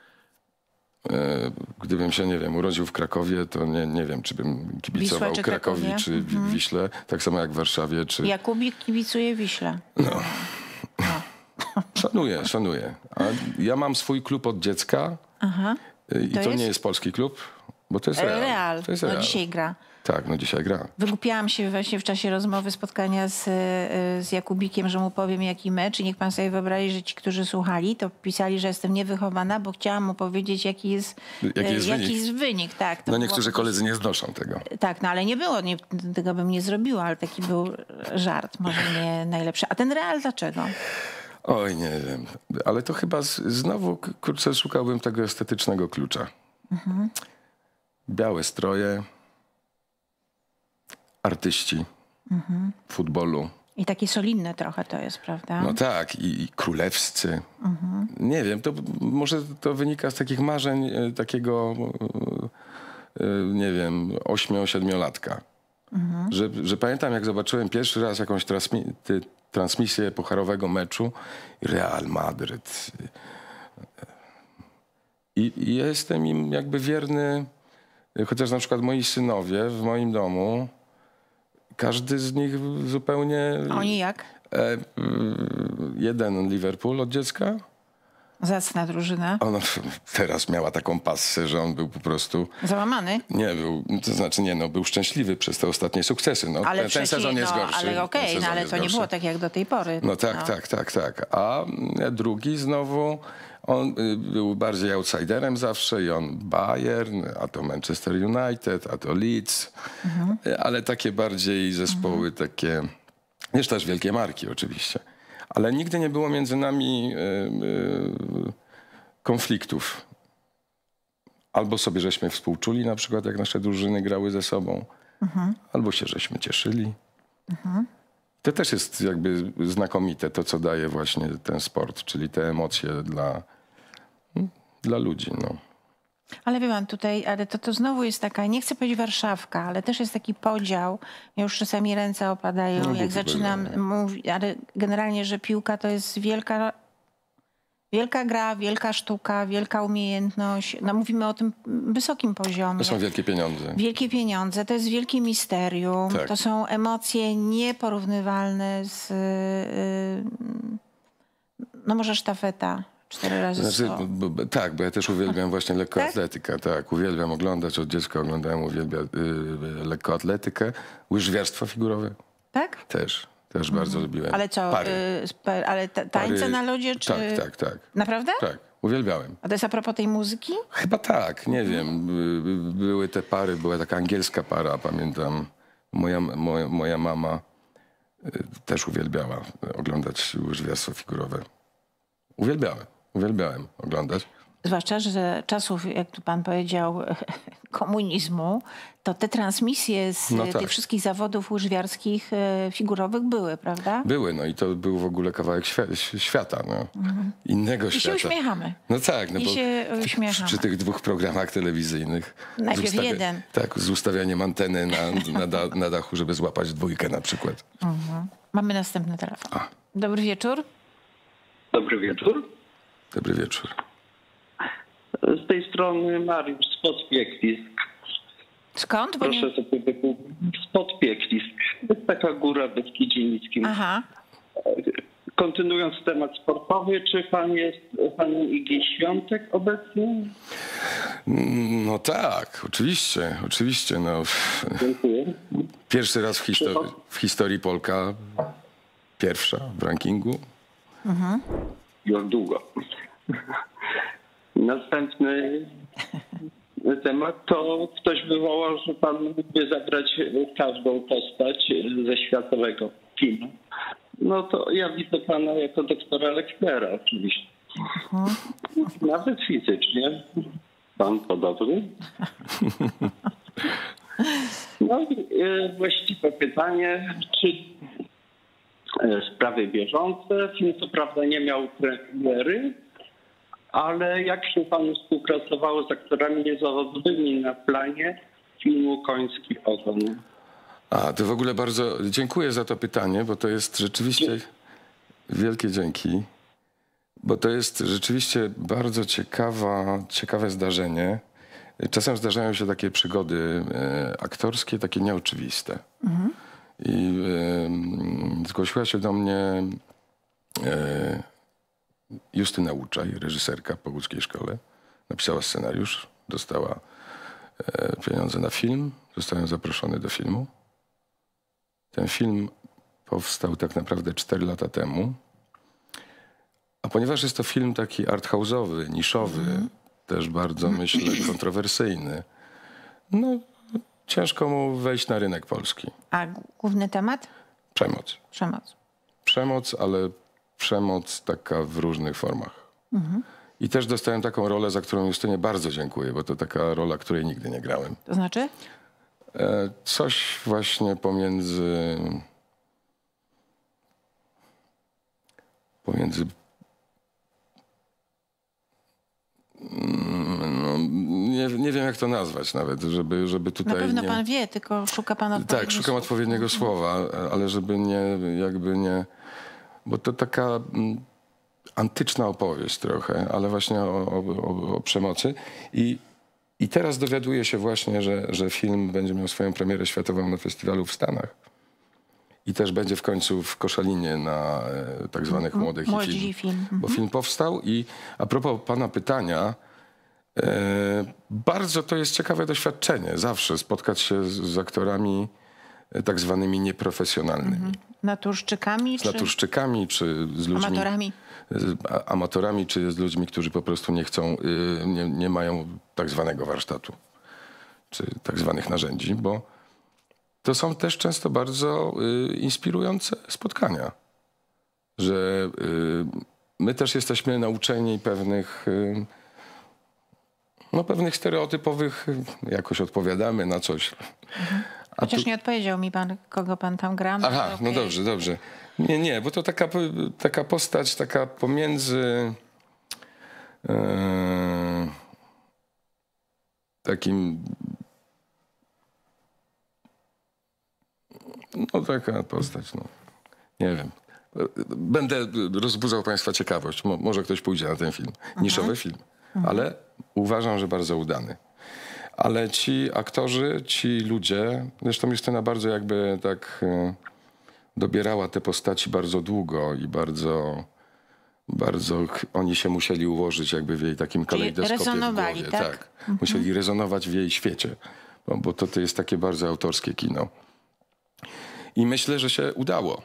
gdybym się, nie wiem, urodził w Krakowie, to nie wiem, czy bym kibicował Wisła, czy Krakowi, Krakowie? czy Wiśle. Tak samo jak w Warszawie, czy... Jakubik kibicuje Wiśle. No. Szanuję. A ja mam swój klub od dziecka. I to nie jest polski klub, bo to jest Real. To jest Real. No dzisiaj gra. Tak, no dzisiaj gra. Wygłupiałam się właśnie w czasie rozmowy, spotkania z Jakubikiem, że mu powiem jaki mecz i niech pan sobie wyobrazi, że ci, którzy słuchali, to pisali, że jestem niewychowana, bo chciałam mu powiedzieć jaki jest wynik. Tak, to no niektórzy było... koledzy nie znoszą tego. Tak, no ale nie było, tego bym nie zrobiła, ale taki był żart, może nie najlepszy. A ten Real dlaczego? Oj, nie wiem, ale to chyba znowu, kurczę, szukałbym tego estetycznego klucza. Białe stroje, artyści futbolu. I takie solidne trochę to jest, prawda? No tak, i królewscy. Nie wiem, to może to wynika z takich marzeń takiego, nie wiem, 8-7-latka. Że pamiętam, jak zobaczyłem pierwszy raz jakąś transmisję pucharowego meczu Real Madryt. I jestem im jakby wierny, chociaż na przykład moi synowie w moim domu, każdy z nich zupełnie... Oni jak? Jeden Liverpool od dziecka. Zacna drużyna. Ona teraz miała taką passę, że on był po prostu... Załamany? Nie, to znaczy był szczęśliwy przez te ostatnie sukcesy. No, ale ten sezon jest gorszy. Ale okej, ale to nie było tak jak do tej pory. No tak. A drugi znowu, on był bardziej outsiderem zawsze i on Bayern, a to Manchester United, a to Leeds, ale takie bardziej zespoły, takie, wiesz, też wielkie marki oczywiście. Ale nigdy nie było między nami konfliktów. Albo sobie żeśmy współczuli, na przykład jak nasze drużyny grały ze sobą, albo się żeśmy cieszyli. To też jest jakby znakomite, to co daje właśnie ten sport, czyli te emocje dla ludzi. No. Ale wie pan, tutaj, ale to znowu jest taka, nie chcę powiedzieć Warszawka, ale też jest taki podział. Ja już czasami ręce opadają, No, jak zaczynam mówić, ale generalnie, że piłka to jest wielka gra, wielka sztuka, wielka umiejętność. No, mówimy o tym wysokim poziomie. To są wielkie pieniądze. Wielkie pieniądze, to jest wielkie misterium. Tak. To są emocje nieporównywalne z, no może sztafeta, 4 razy 100. Tak, bo ja też uwielbiam właśnie lekkoatletykę. Tak, uwielbiam oglądać, od dziecka oglądałem, uwielbiam lekkoatletykę. Łyżwiarstwo figurowe Tak? też bardzo lubiłem. Ale co, Pary. ale tańce Pary. na lodzie? Czy... Tak. Naprawdę? Tak, uwielbiałem. A to jest a propos tej muzyki? Chyba tak, nie wiem. Były te pary, była taka angielska para, pamiętam. Moja mama też uwielbiała oglądać łyżwiarstwo figurowe. Uwielbiałem oglądać. Zwłaszcza, że za czasów, jak tu pan powiedział, komunizmu, to te transmisje z tych wszystkich zawodów łyżwiarskich, figurowych były, prawda? Były, no i to był w ogóle kawałek świata, no. Innego świata. I się uśmiechamy. No tak, no I bo się uśmiechamy. przy tych 2 programach telewizyjnych. Najpierw jeden. Tak, z ustawianiem anteny na dachu, żeby złapać 2 na przykład. Mamy następny telefon. Dobry wieczór. Dobry wieczór. Dobry wieczór. Z tej strony Mariusz spod Pieklisk. Skąd? Bo Proszę sobie wykupić. Spod Pieklisk. To jest taka góra w Beskidzie-Niskim. Aha. Kontynuując temat sportowy, czy pan Igi Świątek obecny? No tak, oczywiście. No. Dziękuję. Pierwszy raz w historii Polka, pierwsza w rankingu. Już długo. Następny temat to ktoś wywołał, że pan mógłby zabrać każdą postać ze światowego kina. No to ja widzę pana jako doktora Lechlera oczywiście. Nawet fizycznie. Pan podobny. No i właściwe pytanie, czy sprawy bieżące. Film co prawda nie miał premiery, ale jak się panu współpracowało z aktorami niezawodowymi na planie filmu Koński ogon? To w ogóle bardzo dziękuję za to pytanie, bo to jest rzeczywiście wielkie dzięki, bo to jest rzeczywiście bardzo ciekawe zdarzenie. Czasem zdarzają się takie przygody aktorskie, takie nieoczywiste. I zgłosiła się do mnie Justyna Łuczaj, reżyserka po łódzkiej szkole. Napisała scenariusz, dostała pieniądze na film, zostałem zaproszony do filmu. Ten film powstał tak naprawdę 4 lata temu. A ponieważ jest to film taki arthouse'owy, niszowy, też bardzo, myślę, kontrowersyjny, no ciężko mu wejść na rynek polski. A główny temat? Przemoc. Przemoc, ale przemoc taka w różnych formach. I też dostałem taką rolę, za którą Justynie bardzo dziękuję, bo to taka rola, której nigdy nie grałem. To znaczy? Coś właśnie pomiędzy no, nie wiem, jak to nazwać nawet, żeby tutaj... Na pewno pan wie, tylko szuka pan odpowiedniego Tak, szukam odpowiedniego słowa, ale żeby nie... Bo to taka antyczna opowieść trochę, ale właśnie o przemocy. I teraz dowiaduję się właśnie, że film będzie miał swoją premierę światową na festiwalu w Stanach. I też będzie w końcu w Koszalinie na tak zwanych Młodych i Film. Bo film powstał i a propos pana pytania, bardzo to jest ciekawe doświadczenie. Zawsze spotkać się z aktorami tak zwanymi nieprofesjonalnymi. Naturszczykami? Z naturszczykami, czy z ludźmi... Amatorami? Amatorami, czy z ludźmi, którzy po prostu nie chcą, nie mają tak zwanego warsztatu, czy tak zwanych narzędzi, bo to są też często bardzo inspirujące spotkania, że my też jesteśmy nauczeni pewnych stereotypowych, jakoś odpowiadamy na coś. Chociaż nie odpowiedział mi pan, kogo pan tam gra. No aha, no dobrze. Nie, bo to taka postać, taka pomiędzy takim... No taka postać, no. Nie wiem. Będę rozbudzał państwa ciekawość. Może ktoś pójdzie na ten film. Niszowy film. Ale uważam, że bardzo udany. Ale ci aktorzy, ci ludzie, zresztą Justyna bardzo jakby tak dobierała te postaci bardzo długo i bardzo bardzo oni się musieli ułożyć jakby w jej takim kalejdoskopie rezonowali, w głowie. tak? Musieli rezonować w jej świecie, bo to jest takie bardzo autorskie kino. I myślę, że się udało,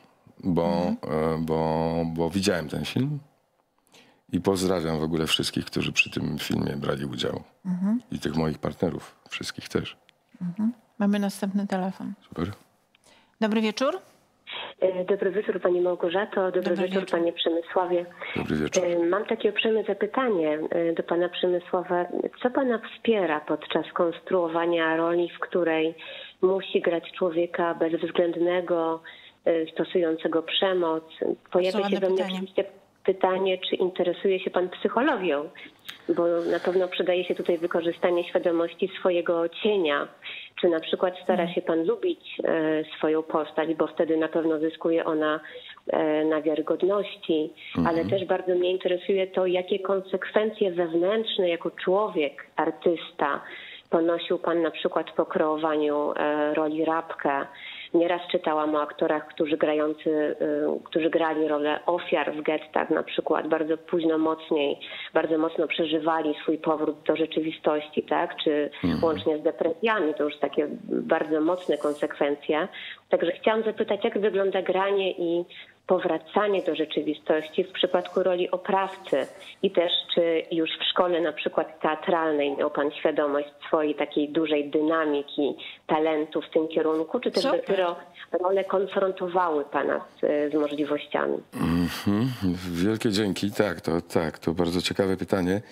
bo widziałem ten film i pozdrawiam w ogóle wszystkich, którzy przy tym filmie brali udział. I tych moich partnerów, wszystkich też. Mamy następny telefon. Super. Dobry wieczór. Dobry wieczór Pani Małgorzato, dobry wieczór Panie Przemysławie. Dobry wieczór. Mam takie uprzejme zapytanie do Pana Przemysława. Co Pana wspiera podczas konstruowania roli, w której musi grać człowieka bezwzględnego, stosującego przemoc? Pojawia się we mnie oczywiście pytanie, czy interesuje się Pan psychologią? Bo na pewno przydaje się tutaj wykorzystanie świadomości swojego cienia. Czy na przykład stara się Pan lubić swoją postać, bo wtedy na pewno zyskuje ona na wiarygodności, ale też bardzo mnie interesuje to, jakie konsekwencje wewnętrzne jako człowiek, artysta ponosił Pan na przykład po kreowaniu roli Rabkę. Nieraz czytałam o aktorach, którzy grali rolę ofiar w gettach na przykład, bardzo mocno przeżywali swój powrót do rzeczywistości, tak? Czy łącznie z depresjami, to już takie bardzo mocne konsekwencje. Także chciałam zapytać, jak wygląda granie i powracanie do rzeczywistości w przypadku roli oprawcy i też czy już w szkole na przykład teatralnej miał Pan świadomość swojej takiej dużej dynamiki, talentu w tym kierunku, czy też dopiero role konfrontowały Pana z możliwościami? Wielkie dzięki. Tak, to bardzo ciekawe pytanie.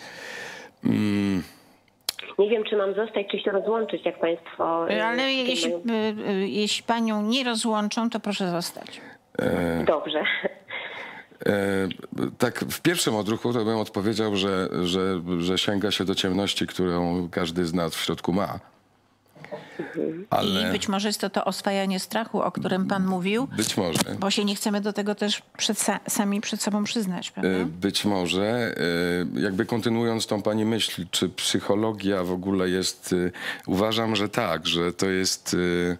Nie wiem, czy mam zostać, czy się rozłączyć, jak Państwo... Ale jeśli Panią nie rozłączą, to proszę zostać. Dobrze. Tak, w pierwszym odruchu to bym odpowiedział, że sięga się do ciemności, którą każdy z nas w środku ma. Ale... I być może jest to oswajanie strachu, o którym Pan mówił. Być może. Bo się nie chcemy do tego też sami przed sobą przyznać, prawda? Być może. Jakby kontynuując tą Pani myśl, czy psychologia w ogóle jest... Uważam, że tak, że to jest...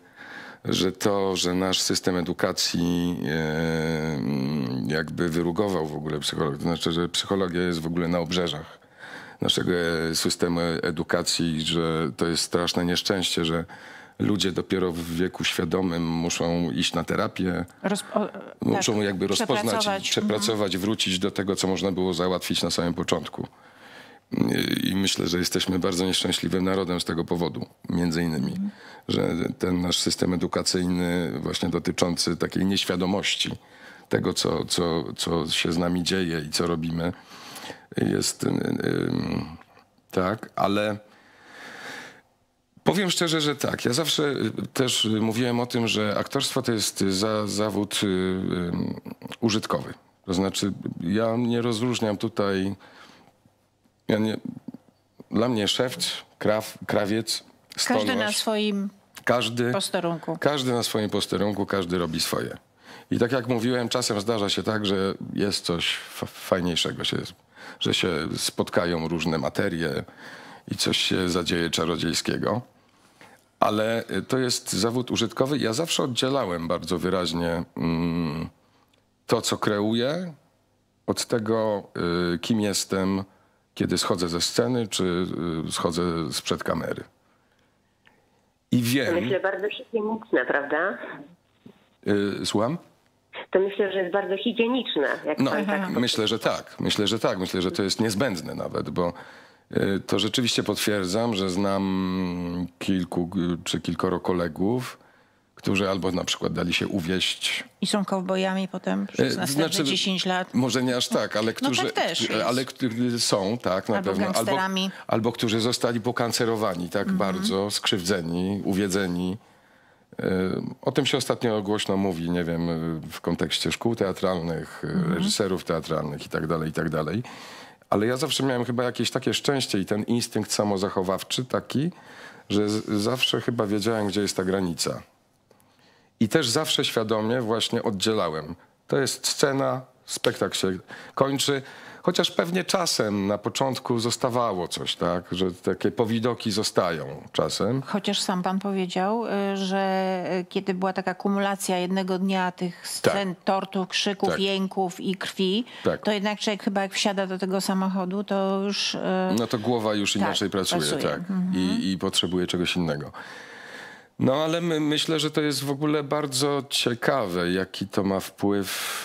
że nasz system edukacji jakby wyrugował w ogóle psychologię. To znaczy, że psychologia jest w ogóle na obrzeżach naszego systemu edukacji, że to jest straszne nieszczęście, że ludzie dopiero w wieku świadomym muszą iść na terapię, muszą jakby rozpoznać, przepracować, wrócić do tego, co można było załatwić na samym początku. I myślę, że jesteśmy bardzo nieszczęśliwym narodem z tego powodu, między innymi, że ten nasz system edukacyjny właśnie dotyczący takiej nieświadomości tego, co się z nami dzieje i co robimy, jest tak, ale powiem szczerze, że tak. Ja zawsze też mówiłem o tym, że aktorstwo to jest zawód użytkowy. To znaczy, ja nie rozróżniam tutaj... Dla mnie szewc, krawiec, stolarz, każdy na swoim posterunku. Każdy na swoim posterunku, każdy robi swoje. I tak jak mówiłem, czasem zdarza się tak, że jest coś fajniejszego, że się spotkają różne materie i coś się zadzieje czarodziejskiego. Ale to jest zawód użytkowy. Ja zawsze oddzielałem bardzo wyraźnie to, co kreuję, od tego, kim jestem, kiedy schodzę ze sceny, czy schodzę sprzed kamery. I wiem... To myślę bardzo higieniczne, prawda? Słucham? To myślę, że jest bardzo higieniczne. Jak no, pan tak myślę, że tak. Myślę, że to jest niezbędne nawet, bo to rzeczywiście potwierdzam, że znam kilku czy kilkoro kolegów, którzy albo na przykład dali się uwieść. I są kowbojami potem przez następne 10 lat. Może nie aż tak, ale którzy, no tak też ale którzy są, tak, na albo pewno. Gangsterami. Albo którzy zostali pokancerowani tak bardzo, skrzywdzeni, uwiedzeni. O tym się ostatnio głośno mówi, nie wiem, w kontekście szkół teatralnych, reżyserów teatralnych i tak dalej. Ale ja zawsze miałem chyba jakieś takie szczęście i ten instynkt samozachowawczy taki, że zawsze chyba wiedziałem, gdzie jest ta granica. I też zawsze świadomie właśnie oddzielałem. To jest scena, spektakl się kończy. Chociaż pewnie czasem na początku zostawało coś, tak? Że takie powidoki zostają czasem. Chociaż sam pan powiedział, że kiedy była taka kumulacja jednego dnia tych scen, tortur, krzyków, jęków i krwi, to jednak człowiek chyba jak wsiada do tego samochodu, to już... No to głowa już inaczej pracuje. Tak. I potrzebuje czegoś innego. No ale myślę, że to jest w ogóle bardzo ciekawe, jaki to ma wpływ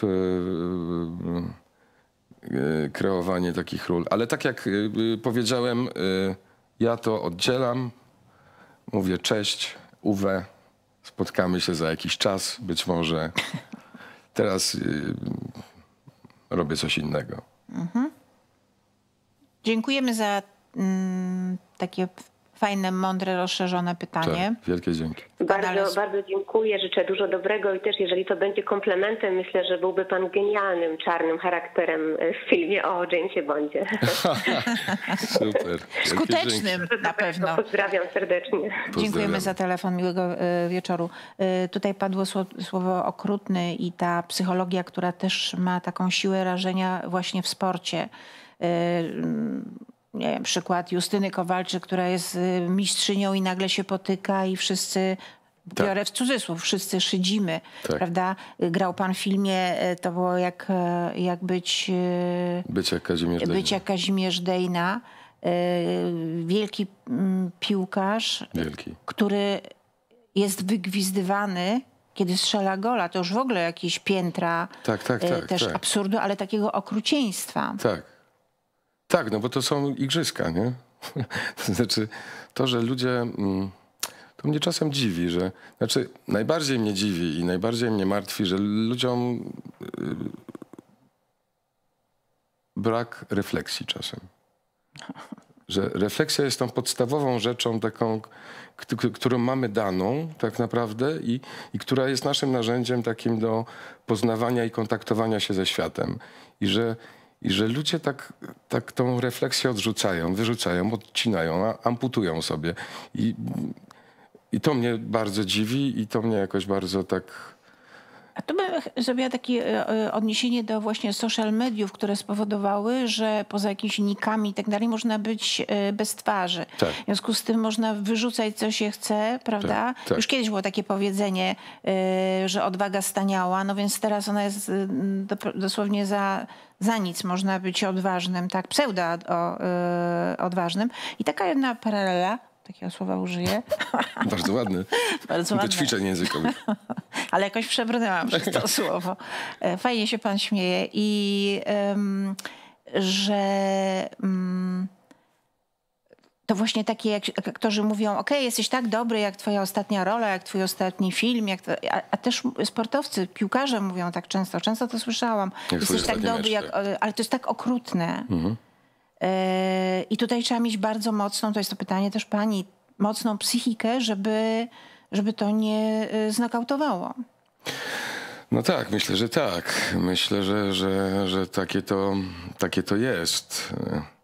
kreowanie takich ról. Ale tak jak powiedziałem, ja to oddzielam, mówię cześć, Uwe, spotkamy się za jakiś czas, być może. Teraz robię coś innego. Dziękujemy za takie fajne, mądre, rozszerzone pytanie. Tak, wielkie dzięki. Bardzo dziękuję, życzę dużo dobrego i też jeżeli to będzie komplementem, myślę, że byłby pan genialnym, czarnym charakterem w filmie o Jamesie Bondzie. Super. Skutecznym na pewno. Pozdrawiam serdecznie. Dziękujemy za telefon, miłego wieczoru. Tutaj padło słowo okrutny i ta psychologia, która też ma taką siłę rażenia właśnie w sporcie. Nie wiem, przykład Justyny Kowalczyk, która jest mistrzynią i nagle się potyka i wszyscy, biorę w cudzysłów, wszyscy szydzimy, prawda? Grał pan w filmie, to było jak być... Być jak Kazimierz Dejna. Wielki piłkarz, który jest wygwizdywany, kiedy strzela gola. To już w ogóle jakieś piętra też absurdu, ale takiego okrucieństwa. Tak, no bo to są igrzyska, nie? To znaczy, to, że ludzie... To mnie czasem dziwi, że... Znaczy, najbardziej mnie dziwi i najbardziej mnie martwi, że ludziom brak refleksji czasem. Że refleksja jest tą podstawową rzeczą taką, którą mamy daną tak naprawdę i która jest naszym narzędziem takim do poznawania i kontaktowania się ze światem. I że ludzie tak tą refleksję odrzucają, wyrzucają, odcinają, amputują sobie. I to mnie bardzo dziwi i to mnie jakoś bardzo tak... A to bym zrobiła takie odniesienie do właśnie social mediów, które spowodowały, że poza jakimiś nikami i tak dalej można być bez twarzy. W związku z tym można wyrzucać, co się chce, prawda? Już kiedyś było takie powiedzenie, że odwaga staniała, no więc teraz ona jest dosłownie za nic. Można być odważnym, tak? Pseudo-odważnym. I taka jedna paralela, takiego słowa użyję. Bardzo ładny. Bardzo ładny. Do ćwiczeń językowych. Ale jakoś przebrnęłam przez to słowo. Fajnie się pan śmieje i że to właśnie takie, jak aktorzy mówią, okej, jesteś tak dobry, jak twoja ostatnia rola, jak twój ostatni film, a też sportowcy, piłkarze mówią tak często. Często to słyszałam. Jesteś tak dobry, ale to jest tak okrutne. I tutaj trzeba mieć bardzo mocną, to jest to pytanie też pani, mocną psychikę, żeby to nie znokautowało. No tak, myślę, że tak. Myślę, że takie to jest.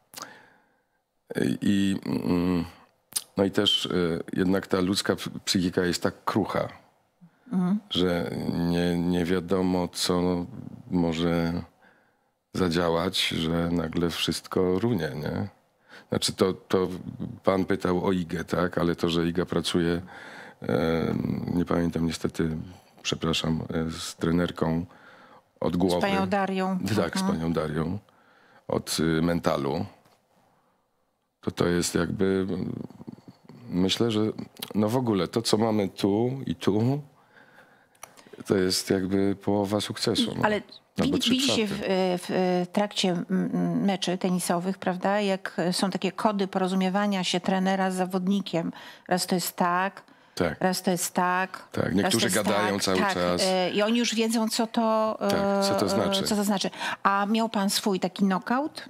No i też jednak ta ludzka psychika jest tak krucha, że nie wiadomo, co może zadziałać, że nagle wszystko runie, nie? Znaczy to pan pytał o Igę, tak? Ale to, że Iga pracuje, nie pamiętam niestety, przepraszam, z trenerką od głowy. Z panią Darią. Tak, z panią Darią. Od mentalu. To jest jakby, myślę, że no w ogóle to, co mamy tu i tu, to jest jakby połowa sukcesu. No. Ale widzicie w trakcie meczy tenisowych, prawda, jak są takie kody porozumiewania się trenera z zawodnikiem. Raz to jest tak, raz to jest tak. Tak, niektórzy gadają cały czas. I oni już wiedzą, co to znaczy. A miał pan swój taki knockout?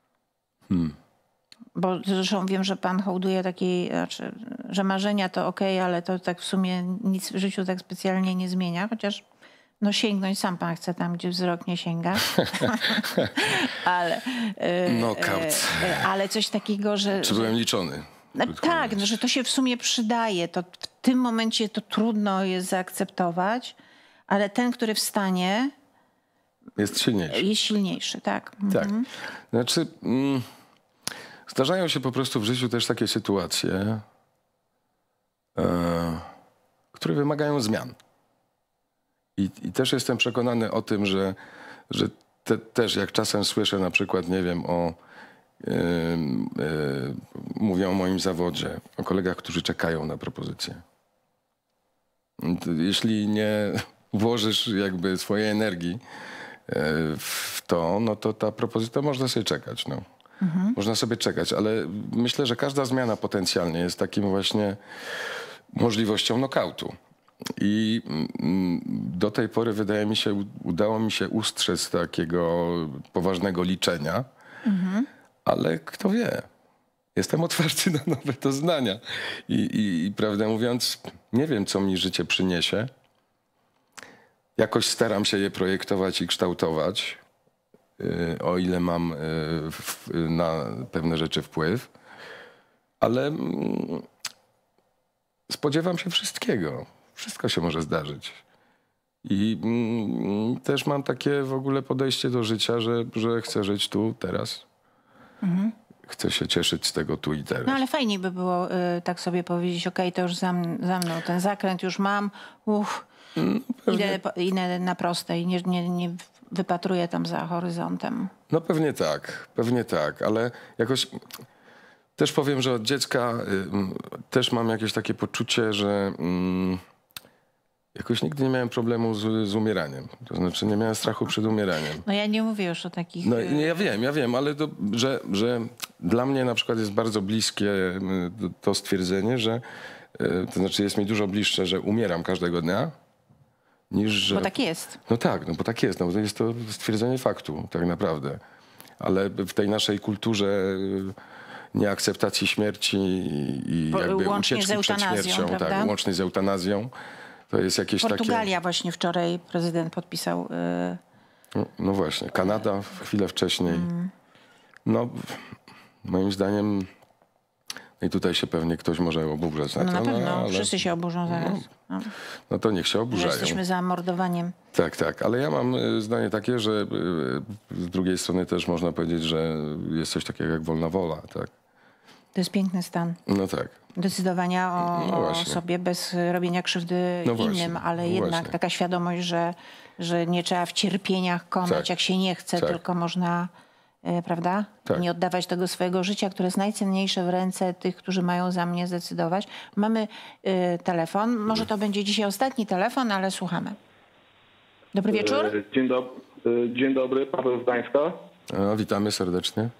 Bo zresztą wiem, że pan hołduje takiej, znaczy, że marzenia to okej, ale to tak w sumie nic w życiu tak specjalnie nie zmienia, chociaż no sięgnąć sam pan chce tam, gdzie wzrok nie sięga. ale coś takiego, że... Czy byłem liczony? Tak, no, że to się w sumie przydaje. To w tym momencie to trudno jest zaakceptować, ale ten, który wstanie, Jest silniejszy. Jest silniejszy, tak. Tak. Znaczy, zdarzają się po prostu w życiu też takie sytuacje, które wymagają zmian. I też jestem przekonany o tym, że też jak czasem słyszę na przykład, nie wiem, mówią o moim zawodzie, o kolegach, którzy czekają na propozycję. Jeśli nie włożysz jakby swojej energii w to, no to ta propozycja można sobie czekać. No. Można sobie czekać, ale myślę, że każda zmiana potencjalnie jest takim właśnie możliwością nokautu. I do tej pory wydaje mi się, udało mi się ustrzec takiego poważnego liczenia, ale kto wie. Jestem otwarty na nowe doznania i prawdę mówiąc, nie wiem, co mi życie przyniesie. Jakoś staram się je projektować i kształtować, o ile mam na pewne rzeczy wpływ, ale spodziewam się wszystkiego. Wszystko się może zdarzyć. I też mam takie w ogóle podejście do życia, że chcę żyć tu, teraz. Chcę się cieszyć z tego tu i teraz. No ale fajniej by było tak sobie powiedzieć, okej, to już za mną ten zakręt już mam, idę na proste i nie wypatruję tam za horyzontem. No pewnie tak, ale jakoś też powiem, że od dziecka też mam jakieś takie poczucie, że jakoś nigdy nie miałem problemu z umieraniem. To znaczy nie miałem strachu przed umieraniem. No ja nie mówię już o takich... No ja wiem, ale że dla mnie na przykład jest bardzo bliskie to stwierdzenie, że to znaczy jest mi dużo bliższe, że umieram każdego dnia, niż że... Bo tak jest. No tak, no bo tak jest. No bo to jest to stwierdzenie faktu tak naprawdę. Ale w tej naszej kulturze nieakceptacji śmierci i jakby ucieczki przed śmiercią, tak, łącznie z eutanazją, to jest jakieś Portugalia właśnie wczoraj prezydent podpisał. No właśnie, Kanada chwilę wcześniej. No moim zdaniem, i tutaj się pewnie ktoś może oburzać na to. Na pewno, ale wszyscy się oburzą zaraz. No to niech się oburzają. Jesteśmy za mordowaniem. Tak, ale ja mam zdanie takie, że z drugiej strony też można powiedzieć, że jest coś takiego jak wolna wola, tak? To jest piękny stan. No tak. Decydowania o sobie bez robienia krzywdy innym, ale jednak taka świadomość, że nie trzeba w cierpieniach konać, jak się nie chce, tylko można, prawda? Tak. Nie oddawać tego swojego życia, które jest najcenniejsze w ręce tych, którzy mają za mnie zdecydować. Mamy telefon. Może to będzie dzisiaj ostatni telefon, ale słuchamy. Dobry wieczór. Dzień dobry, Paweł z Gdańska. Witamy serdecznie.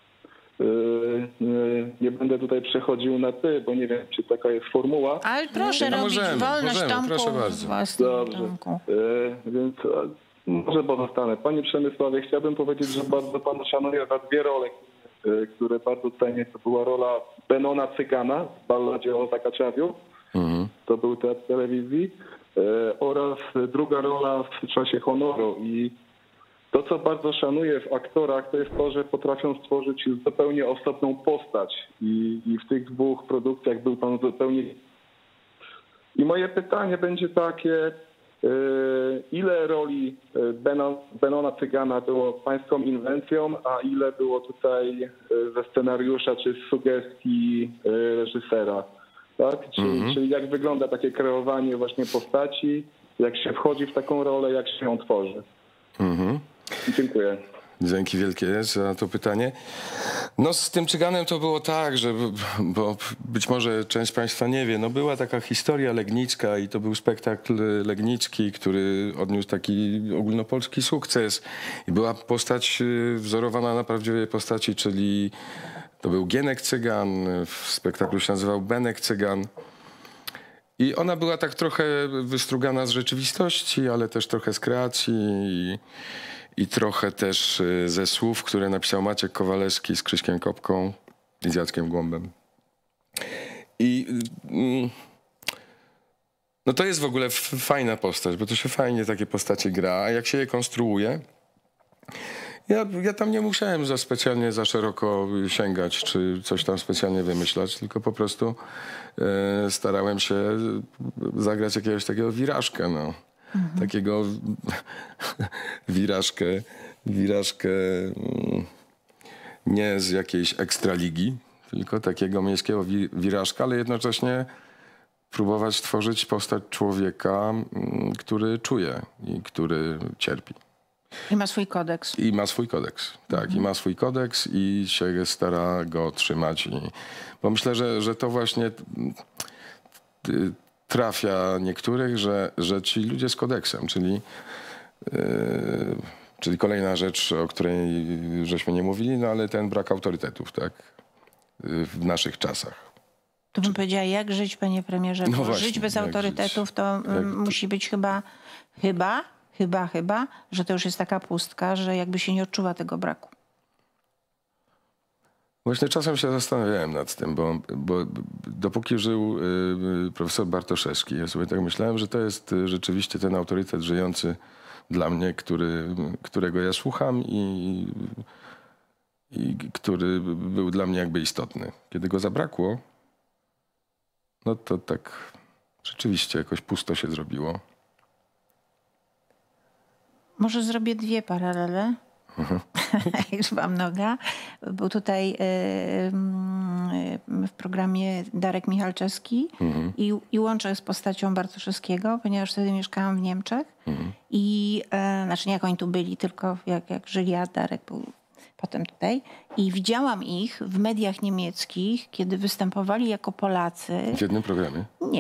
Nie będę tutaj przechodził na ty, bo nie wiem, czy taka jest formuła. Ale proszę robić wolność, Tomku. Proszę bardzo. Dobrze, więc może pozostanę. Panie Przemysławie, chciałbym powiedzieć, że bardzo panu szanuję za dwie role, które bardzo cenię. To była rola Benona Cygana w balladzie o Zakaczawiu. To był teatr telewizji. Oraz druga rola w Czasie honoru. I to, co bardzo szanuję w aktorach, to jest to, że potrafią stworzyć zupełnie osobną postać. I w tych dwóch produkcjach był pan zupełnie... I moje pytanie będzie takie, ile roli Benona Cygana było pańską inwencją, a ile było tutaj ze scenariusza czy z sugestii reżysera? Tak? Czyli jak wygląda takie kreowanie właśnie postaci, jak się wchodzi w taką rolę, jak się ją tworzy? Dziękuję. Dzięki wielkie za to pytanie. No z tym Cyganem to było tak, że, bo być może część z państwa nie wie, no była taka historia legnicka i to był spektakl legnicki, który odniósł taki ogólnopolski sukces. I była postać wzorowana na prawdziwej postaci, czyli to był Gienek Cygan, w spektaklu się nazywał Benek Cygan. I ona była tak trochę wystrugana z rzeczywistości, ale też trochę z kreacji i trochę też ze słów, które napisał Maciek Kowalewski z Krzyśkiem Kopką i z Jackiem Głąbem. I no to jest w ogóle fajna postać, bo to się fajnie takie postacie gra, a jak się je konstruuje, ja tam nie musiałem specjalnie za szeroko sięgać, czy coś tam specjalnie wymyślać, tylko po prostu starałem się zagrać jakiegoś takiego wirażkę, no. takiego wirażkę nie z jakiejś ekstraligi, tylko takiego miejskiego wirażka, ale jednocześnie próbować tworzyć postać człowieka, który czuje i który cierpi. I ma swój kodeks. I ma swój kodeks, tak. I ma swój kodeks i się stara go trzymać. Bo myślę, że to właśnie trafia niektórych, że ci ludzie z kodeksem, czyli kolejna rzecz, o której żeśmy nie mówili, no ale ten brak autorytetów, tak, w naszych czasach. Tu bym powiedziała, jak żyć, panie premierze, bo właśnie, żyć bez autorytetów to musi być chyba, że to już jest taka pustka, że jakby się nie odczuwa tego braku. Właśnie czasem się zastanawiałem nad tym, bo dopóki żył profesor Bartoszewski, ja sobie tak myślałem, że to jest rzeczywiście ten autorytet żyjący dla mnie, którego ja słucham i który był dla mnie jakby istotny. Kiedy go zabrakło, no to tak rzeczywiście jakoś pusto się zrobiło. Może zrobię dwie paralele. Już wam noga. Był tutaj w programie Darek Michalczewski i łączę z postacią Bartoszewskiego, ponieważ wtedy mieszkałam w Niemczech. I znaczy nie jak oni tu byli, tylko jak żyli, a Darek był potem tutaj. I widziałam ich w mediach niemieckich, kiedy występowali jako Polacy. W jednym programie? Nie.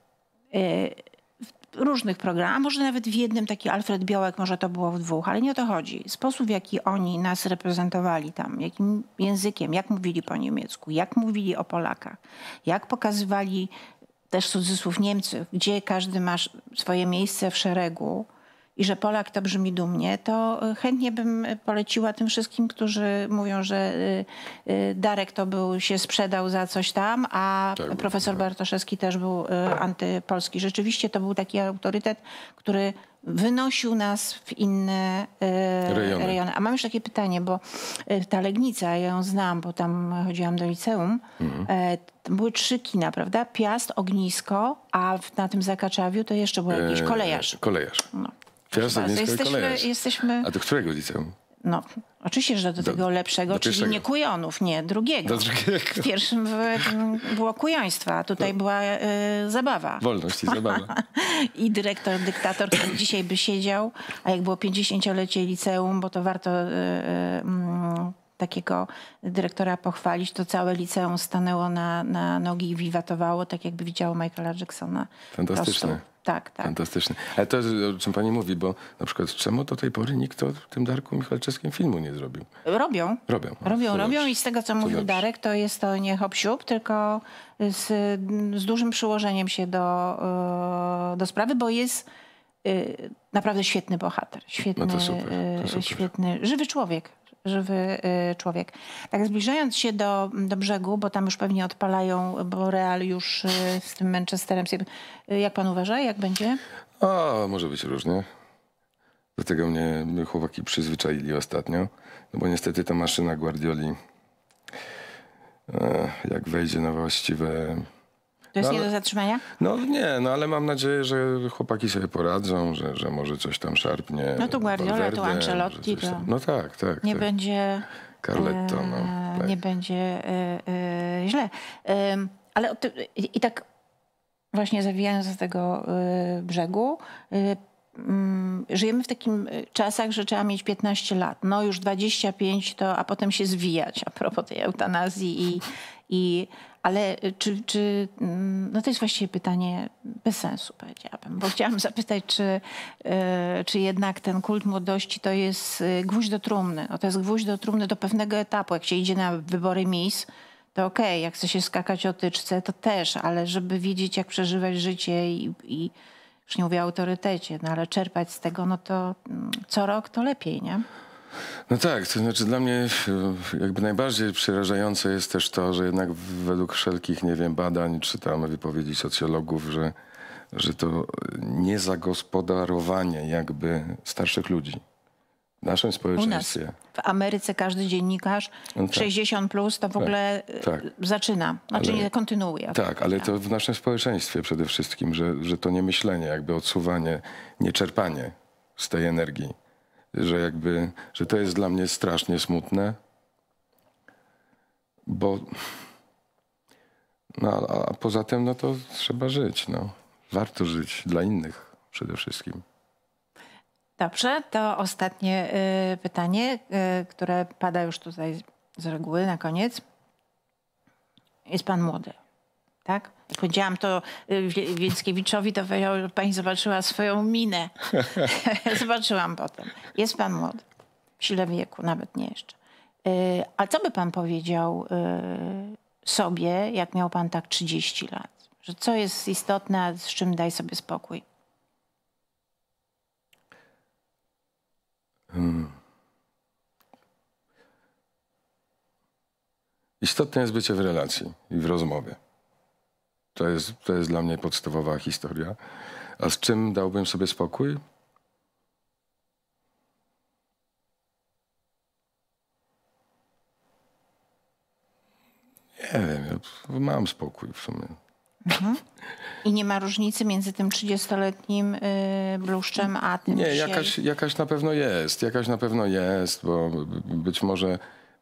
W różnych programach, może nawet w jednym, taki Alfred Biołek, może to było w dwóch, ale nie o to chodzi. Sposób, w jaki oni nas reprezentowali tam, jakim językiem, jak mówili po niemiecku, jak mówili o Polakach, jak pokazywali też cudzysłów Niemców, gdzie każdy ma swoje miejsce w szeregu i że Polak to brzmi dumnie, to chętnie bym poleciła tym wszystkim, którzy mówią, że Darek to się sprzedał za coś tam, a tak, profesor Bartoszewski też był antypolski. Rzeczywiście to był taki autorytet, który wynosił nas w inne rejony. A mam już takie pytanie, bo ta Legnica, ja ją znam, bo tam chodziłam do liceum, były 3 kina, prawda? Piast, Ognisko, a na tym Zakaczawiu to jeszcze był jakiś Kolejarz. Kolejarz. No. Piast, Ognisko i Kolejarz. A do którego liceum? No, oczywiście, że do tego lepszego, czyli nie Kujonów, nie, drugiego. Do drugiego. W pierwszym było kujoństwo, a tutaj była zabawa. Wolność i zabawa. I dyrektor, dyktator, który dzisiaj by siedział, a jak było 50-lecie liceum, bo to warto takiego dyrektora pochwalić, to całe liceum stanęło na nogi i wiwatowało, tak jakby widziało Michaela Jacksona. Fantastyczne. Tak. Fantastyczne. Ale to, o czym pani mówi, bo na przykład czemu do tej pory nikt o tym Darku Michalczewskim filmu nie zrobił? Robią i z tego, co mówił Darek, to jest to nie hop-siup, tylko z dużym przyłożeniem się do sprawy, bo jest naprawdę świetny bohater. Świetny, no to super. świetny, żywy człowiek. Tak zbliżając się do brzegu, bo tam już pewnie odpalają, bo Real już z tym Manchesterem. Jak pan uważa, jak będzie? Może być różnie. Do tego mnie chłopaki przyzwyczaili ostatnio. No bo niestety ta maszyna Guardioli, jak wejdzie na właściwe... To jest nie do zatrzymania? No nie, ale mam nadzieję, że chłopaki sobie poradzą, że może coś tam szarpnie. No tu Guardiola, tu Ancelotti. No tak. Nie będzie... Carletto, tak. Nie będzie źle. Ale i tak właśnie zawijając z tego brzegu, żyjemy w takim czasach, że trzeba mieć 15 lat. No już 25 a potem się zwijać a propos tej eutanazji ale no to jest właściwie pytanie bez sensu, powiedziałabym, bo chciałam zapytać, czy jednak ten kult młodości to jest gwóźdź do trumny. No to jest gwóźdź do trumny do pewnego etapu. Jak się idzie na wybory Miss, to okej, jak chce się skakać o tyczce, to też, ale żeby wiedzieć, jak przeżywać życie i już nie mówię o autorytecie, no ale czerpać z tego, no to co rok to lepiej, nie? No tak, to znaczy dla mnie jakby najbardziej przerażające jest też to, że jednak według wszelkich, nie wiem, badań czy tam wypowiedzi socjologów, że to niezagospodarowanie jakby starszych ludzi W naszym U nas, społeczeństwie. w Ameryce każdy dziennikarz No tak. 60 plus to w ogóle tak. zaczyna, znaczy nie kontynuuje. Tak, ale to w naszym społeczeństwie przede wszystkim, że to nie myślenie, jakby odsuwanie, nie czerpanie z tej energii. Że to jest dla mnie strasznie smutne, bo no, a poza tym no to trzeba żyć, no. Warto żyć dla innych przede wszystkim. Dobrze, to ostatnie pytanie, które pada już tutaj z reguły na koniec. Jest pan młody, tak? Jak powiedziałam to Więckiewiczowi, to powiedział, że pani zobaczyła swoją minę. Zobaczyłam potem. Jest pan młody, w sile wieku, nawet nie jeszcze. A co by pan powiedział sobie, jak miał pan tak 30 lat? Że co jest istotne, a z czym daj sobie spokój? Istotne jest bycie w relacji i w rozmowie. To jest dla mnie podstawowa historia. A z czym dałbym sobie spokój? Nie wiem, ja mam spokój w sumie. Mhm. I nie ma różnicy między tym 30-letnim bluszczem, a tym Nie, dzisiaj? jakaś na pewno jest. Jakaś na pewno jest, bo być może...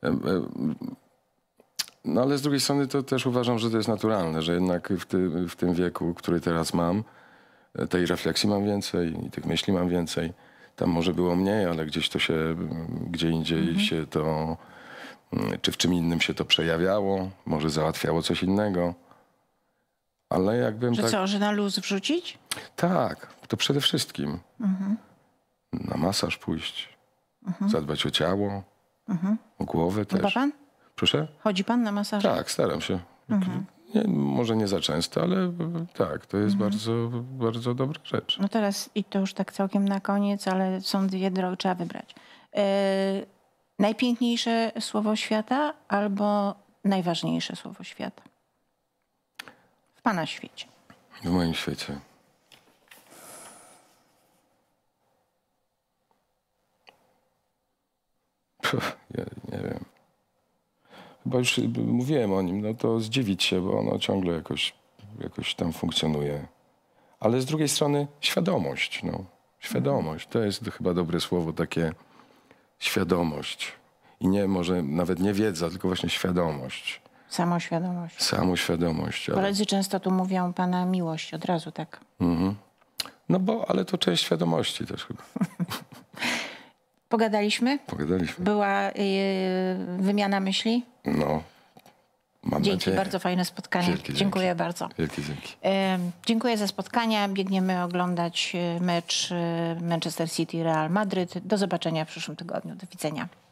No ale z drugiej strony to też uważam, że to jest naturalne, że jednak w tym wieku, który teraz mam, tej refleksji mam więcej i tych myśli mam więcej. Tam może było mniej, ale gdzieś to się, gdzie indziej się to, czy w czym innym się to przejawiało, może załatwiało coś innego. Ale jakbym Że tak... co, że na luz wrzucić? Tak, to przede wszystkim. Na masaż pójść, zadbać o ciało, o głowę też. Chyba pan? Proszę? Chodzi pan na masaż? Tak, staram się. Nie, może nie za często, ale tak, to jest bardzo, bardzo dobra rzecz. No teraz, i to już tak całkiem na koniec, ale są dwie drogi, trzeba wybrać. Najpiękniejsze słowo świata albo najważniejsze słowo świata? W pana świecie. W moim świecie. Ja nie wiem. Chyba już mówiłem o nim, no to zdziwić się, bo ono ciągle jakoś tam funkcjonuje. Ale z drugiej strony świadomość, no. Świadomość, to jest chyba dobre słowo, takie świadomość. I nie, może nawet nie wiedza, tylko właśnie świadomość. Samoświadomość. Samoświadomość. Ale... Koledzy często tu mówią pana miłość, od razu tak. No ale to część świadomości też chyba. Pogadaliśmy? Pogadaliśmy. Była wymiana myśli? No, mam Dzięki, nadzieję. bardzo fajne spotkanie. Dzięki. Dziękuję bardzo. Wielkie dzięki. Dziękuję za spotkania. Biegniemy oglądać mecz Manchester City-Real Madryt. Do zobaczenia w przyszłym tygodniu. Do widzenia.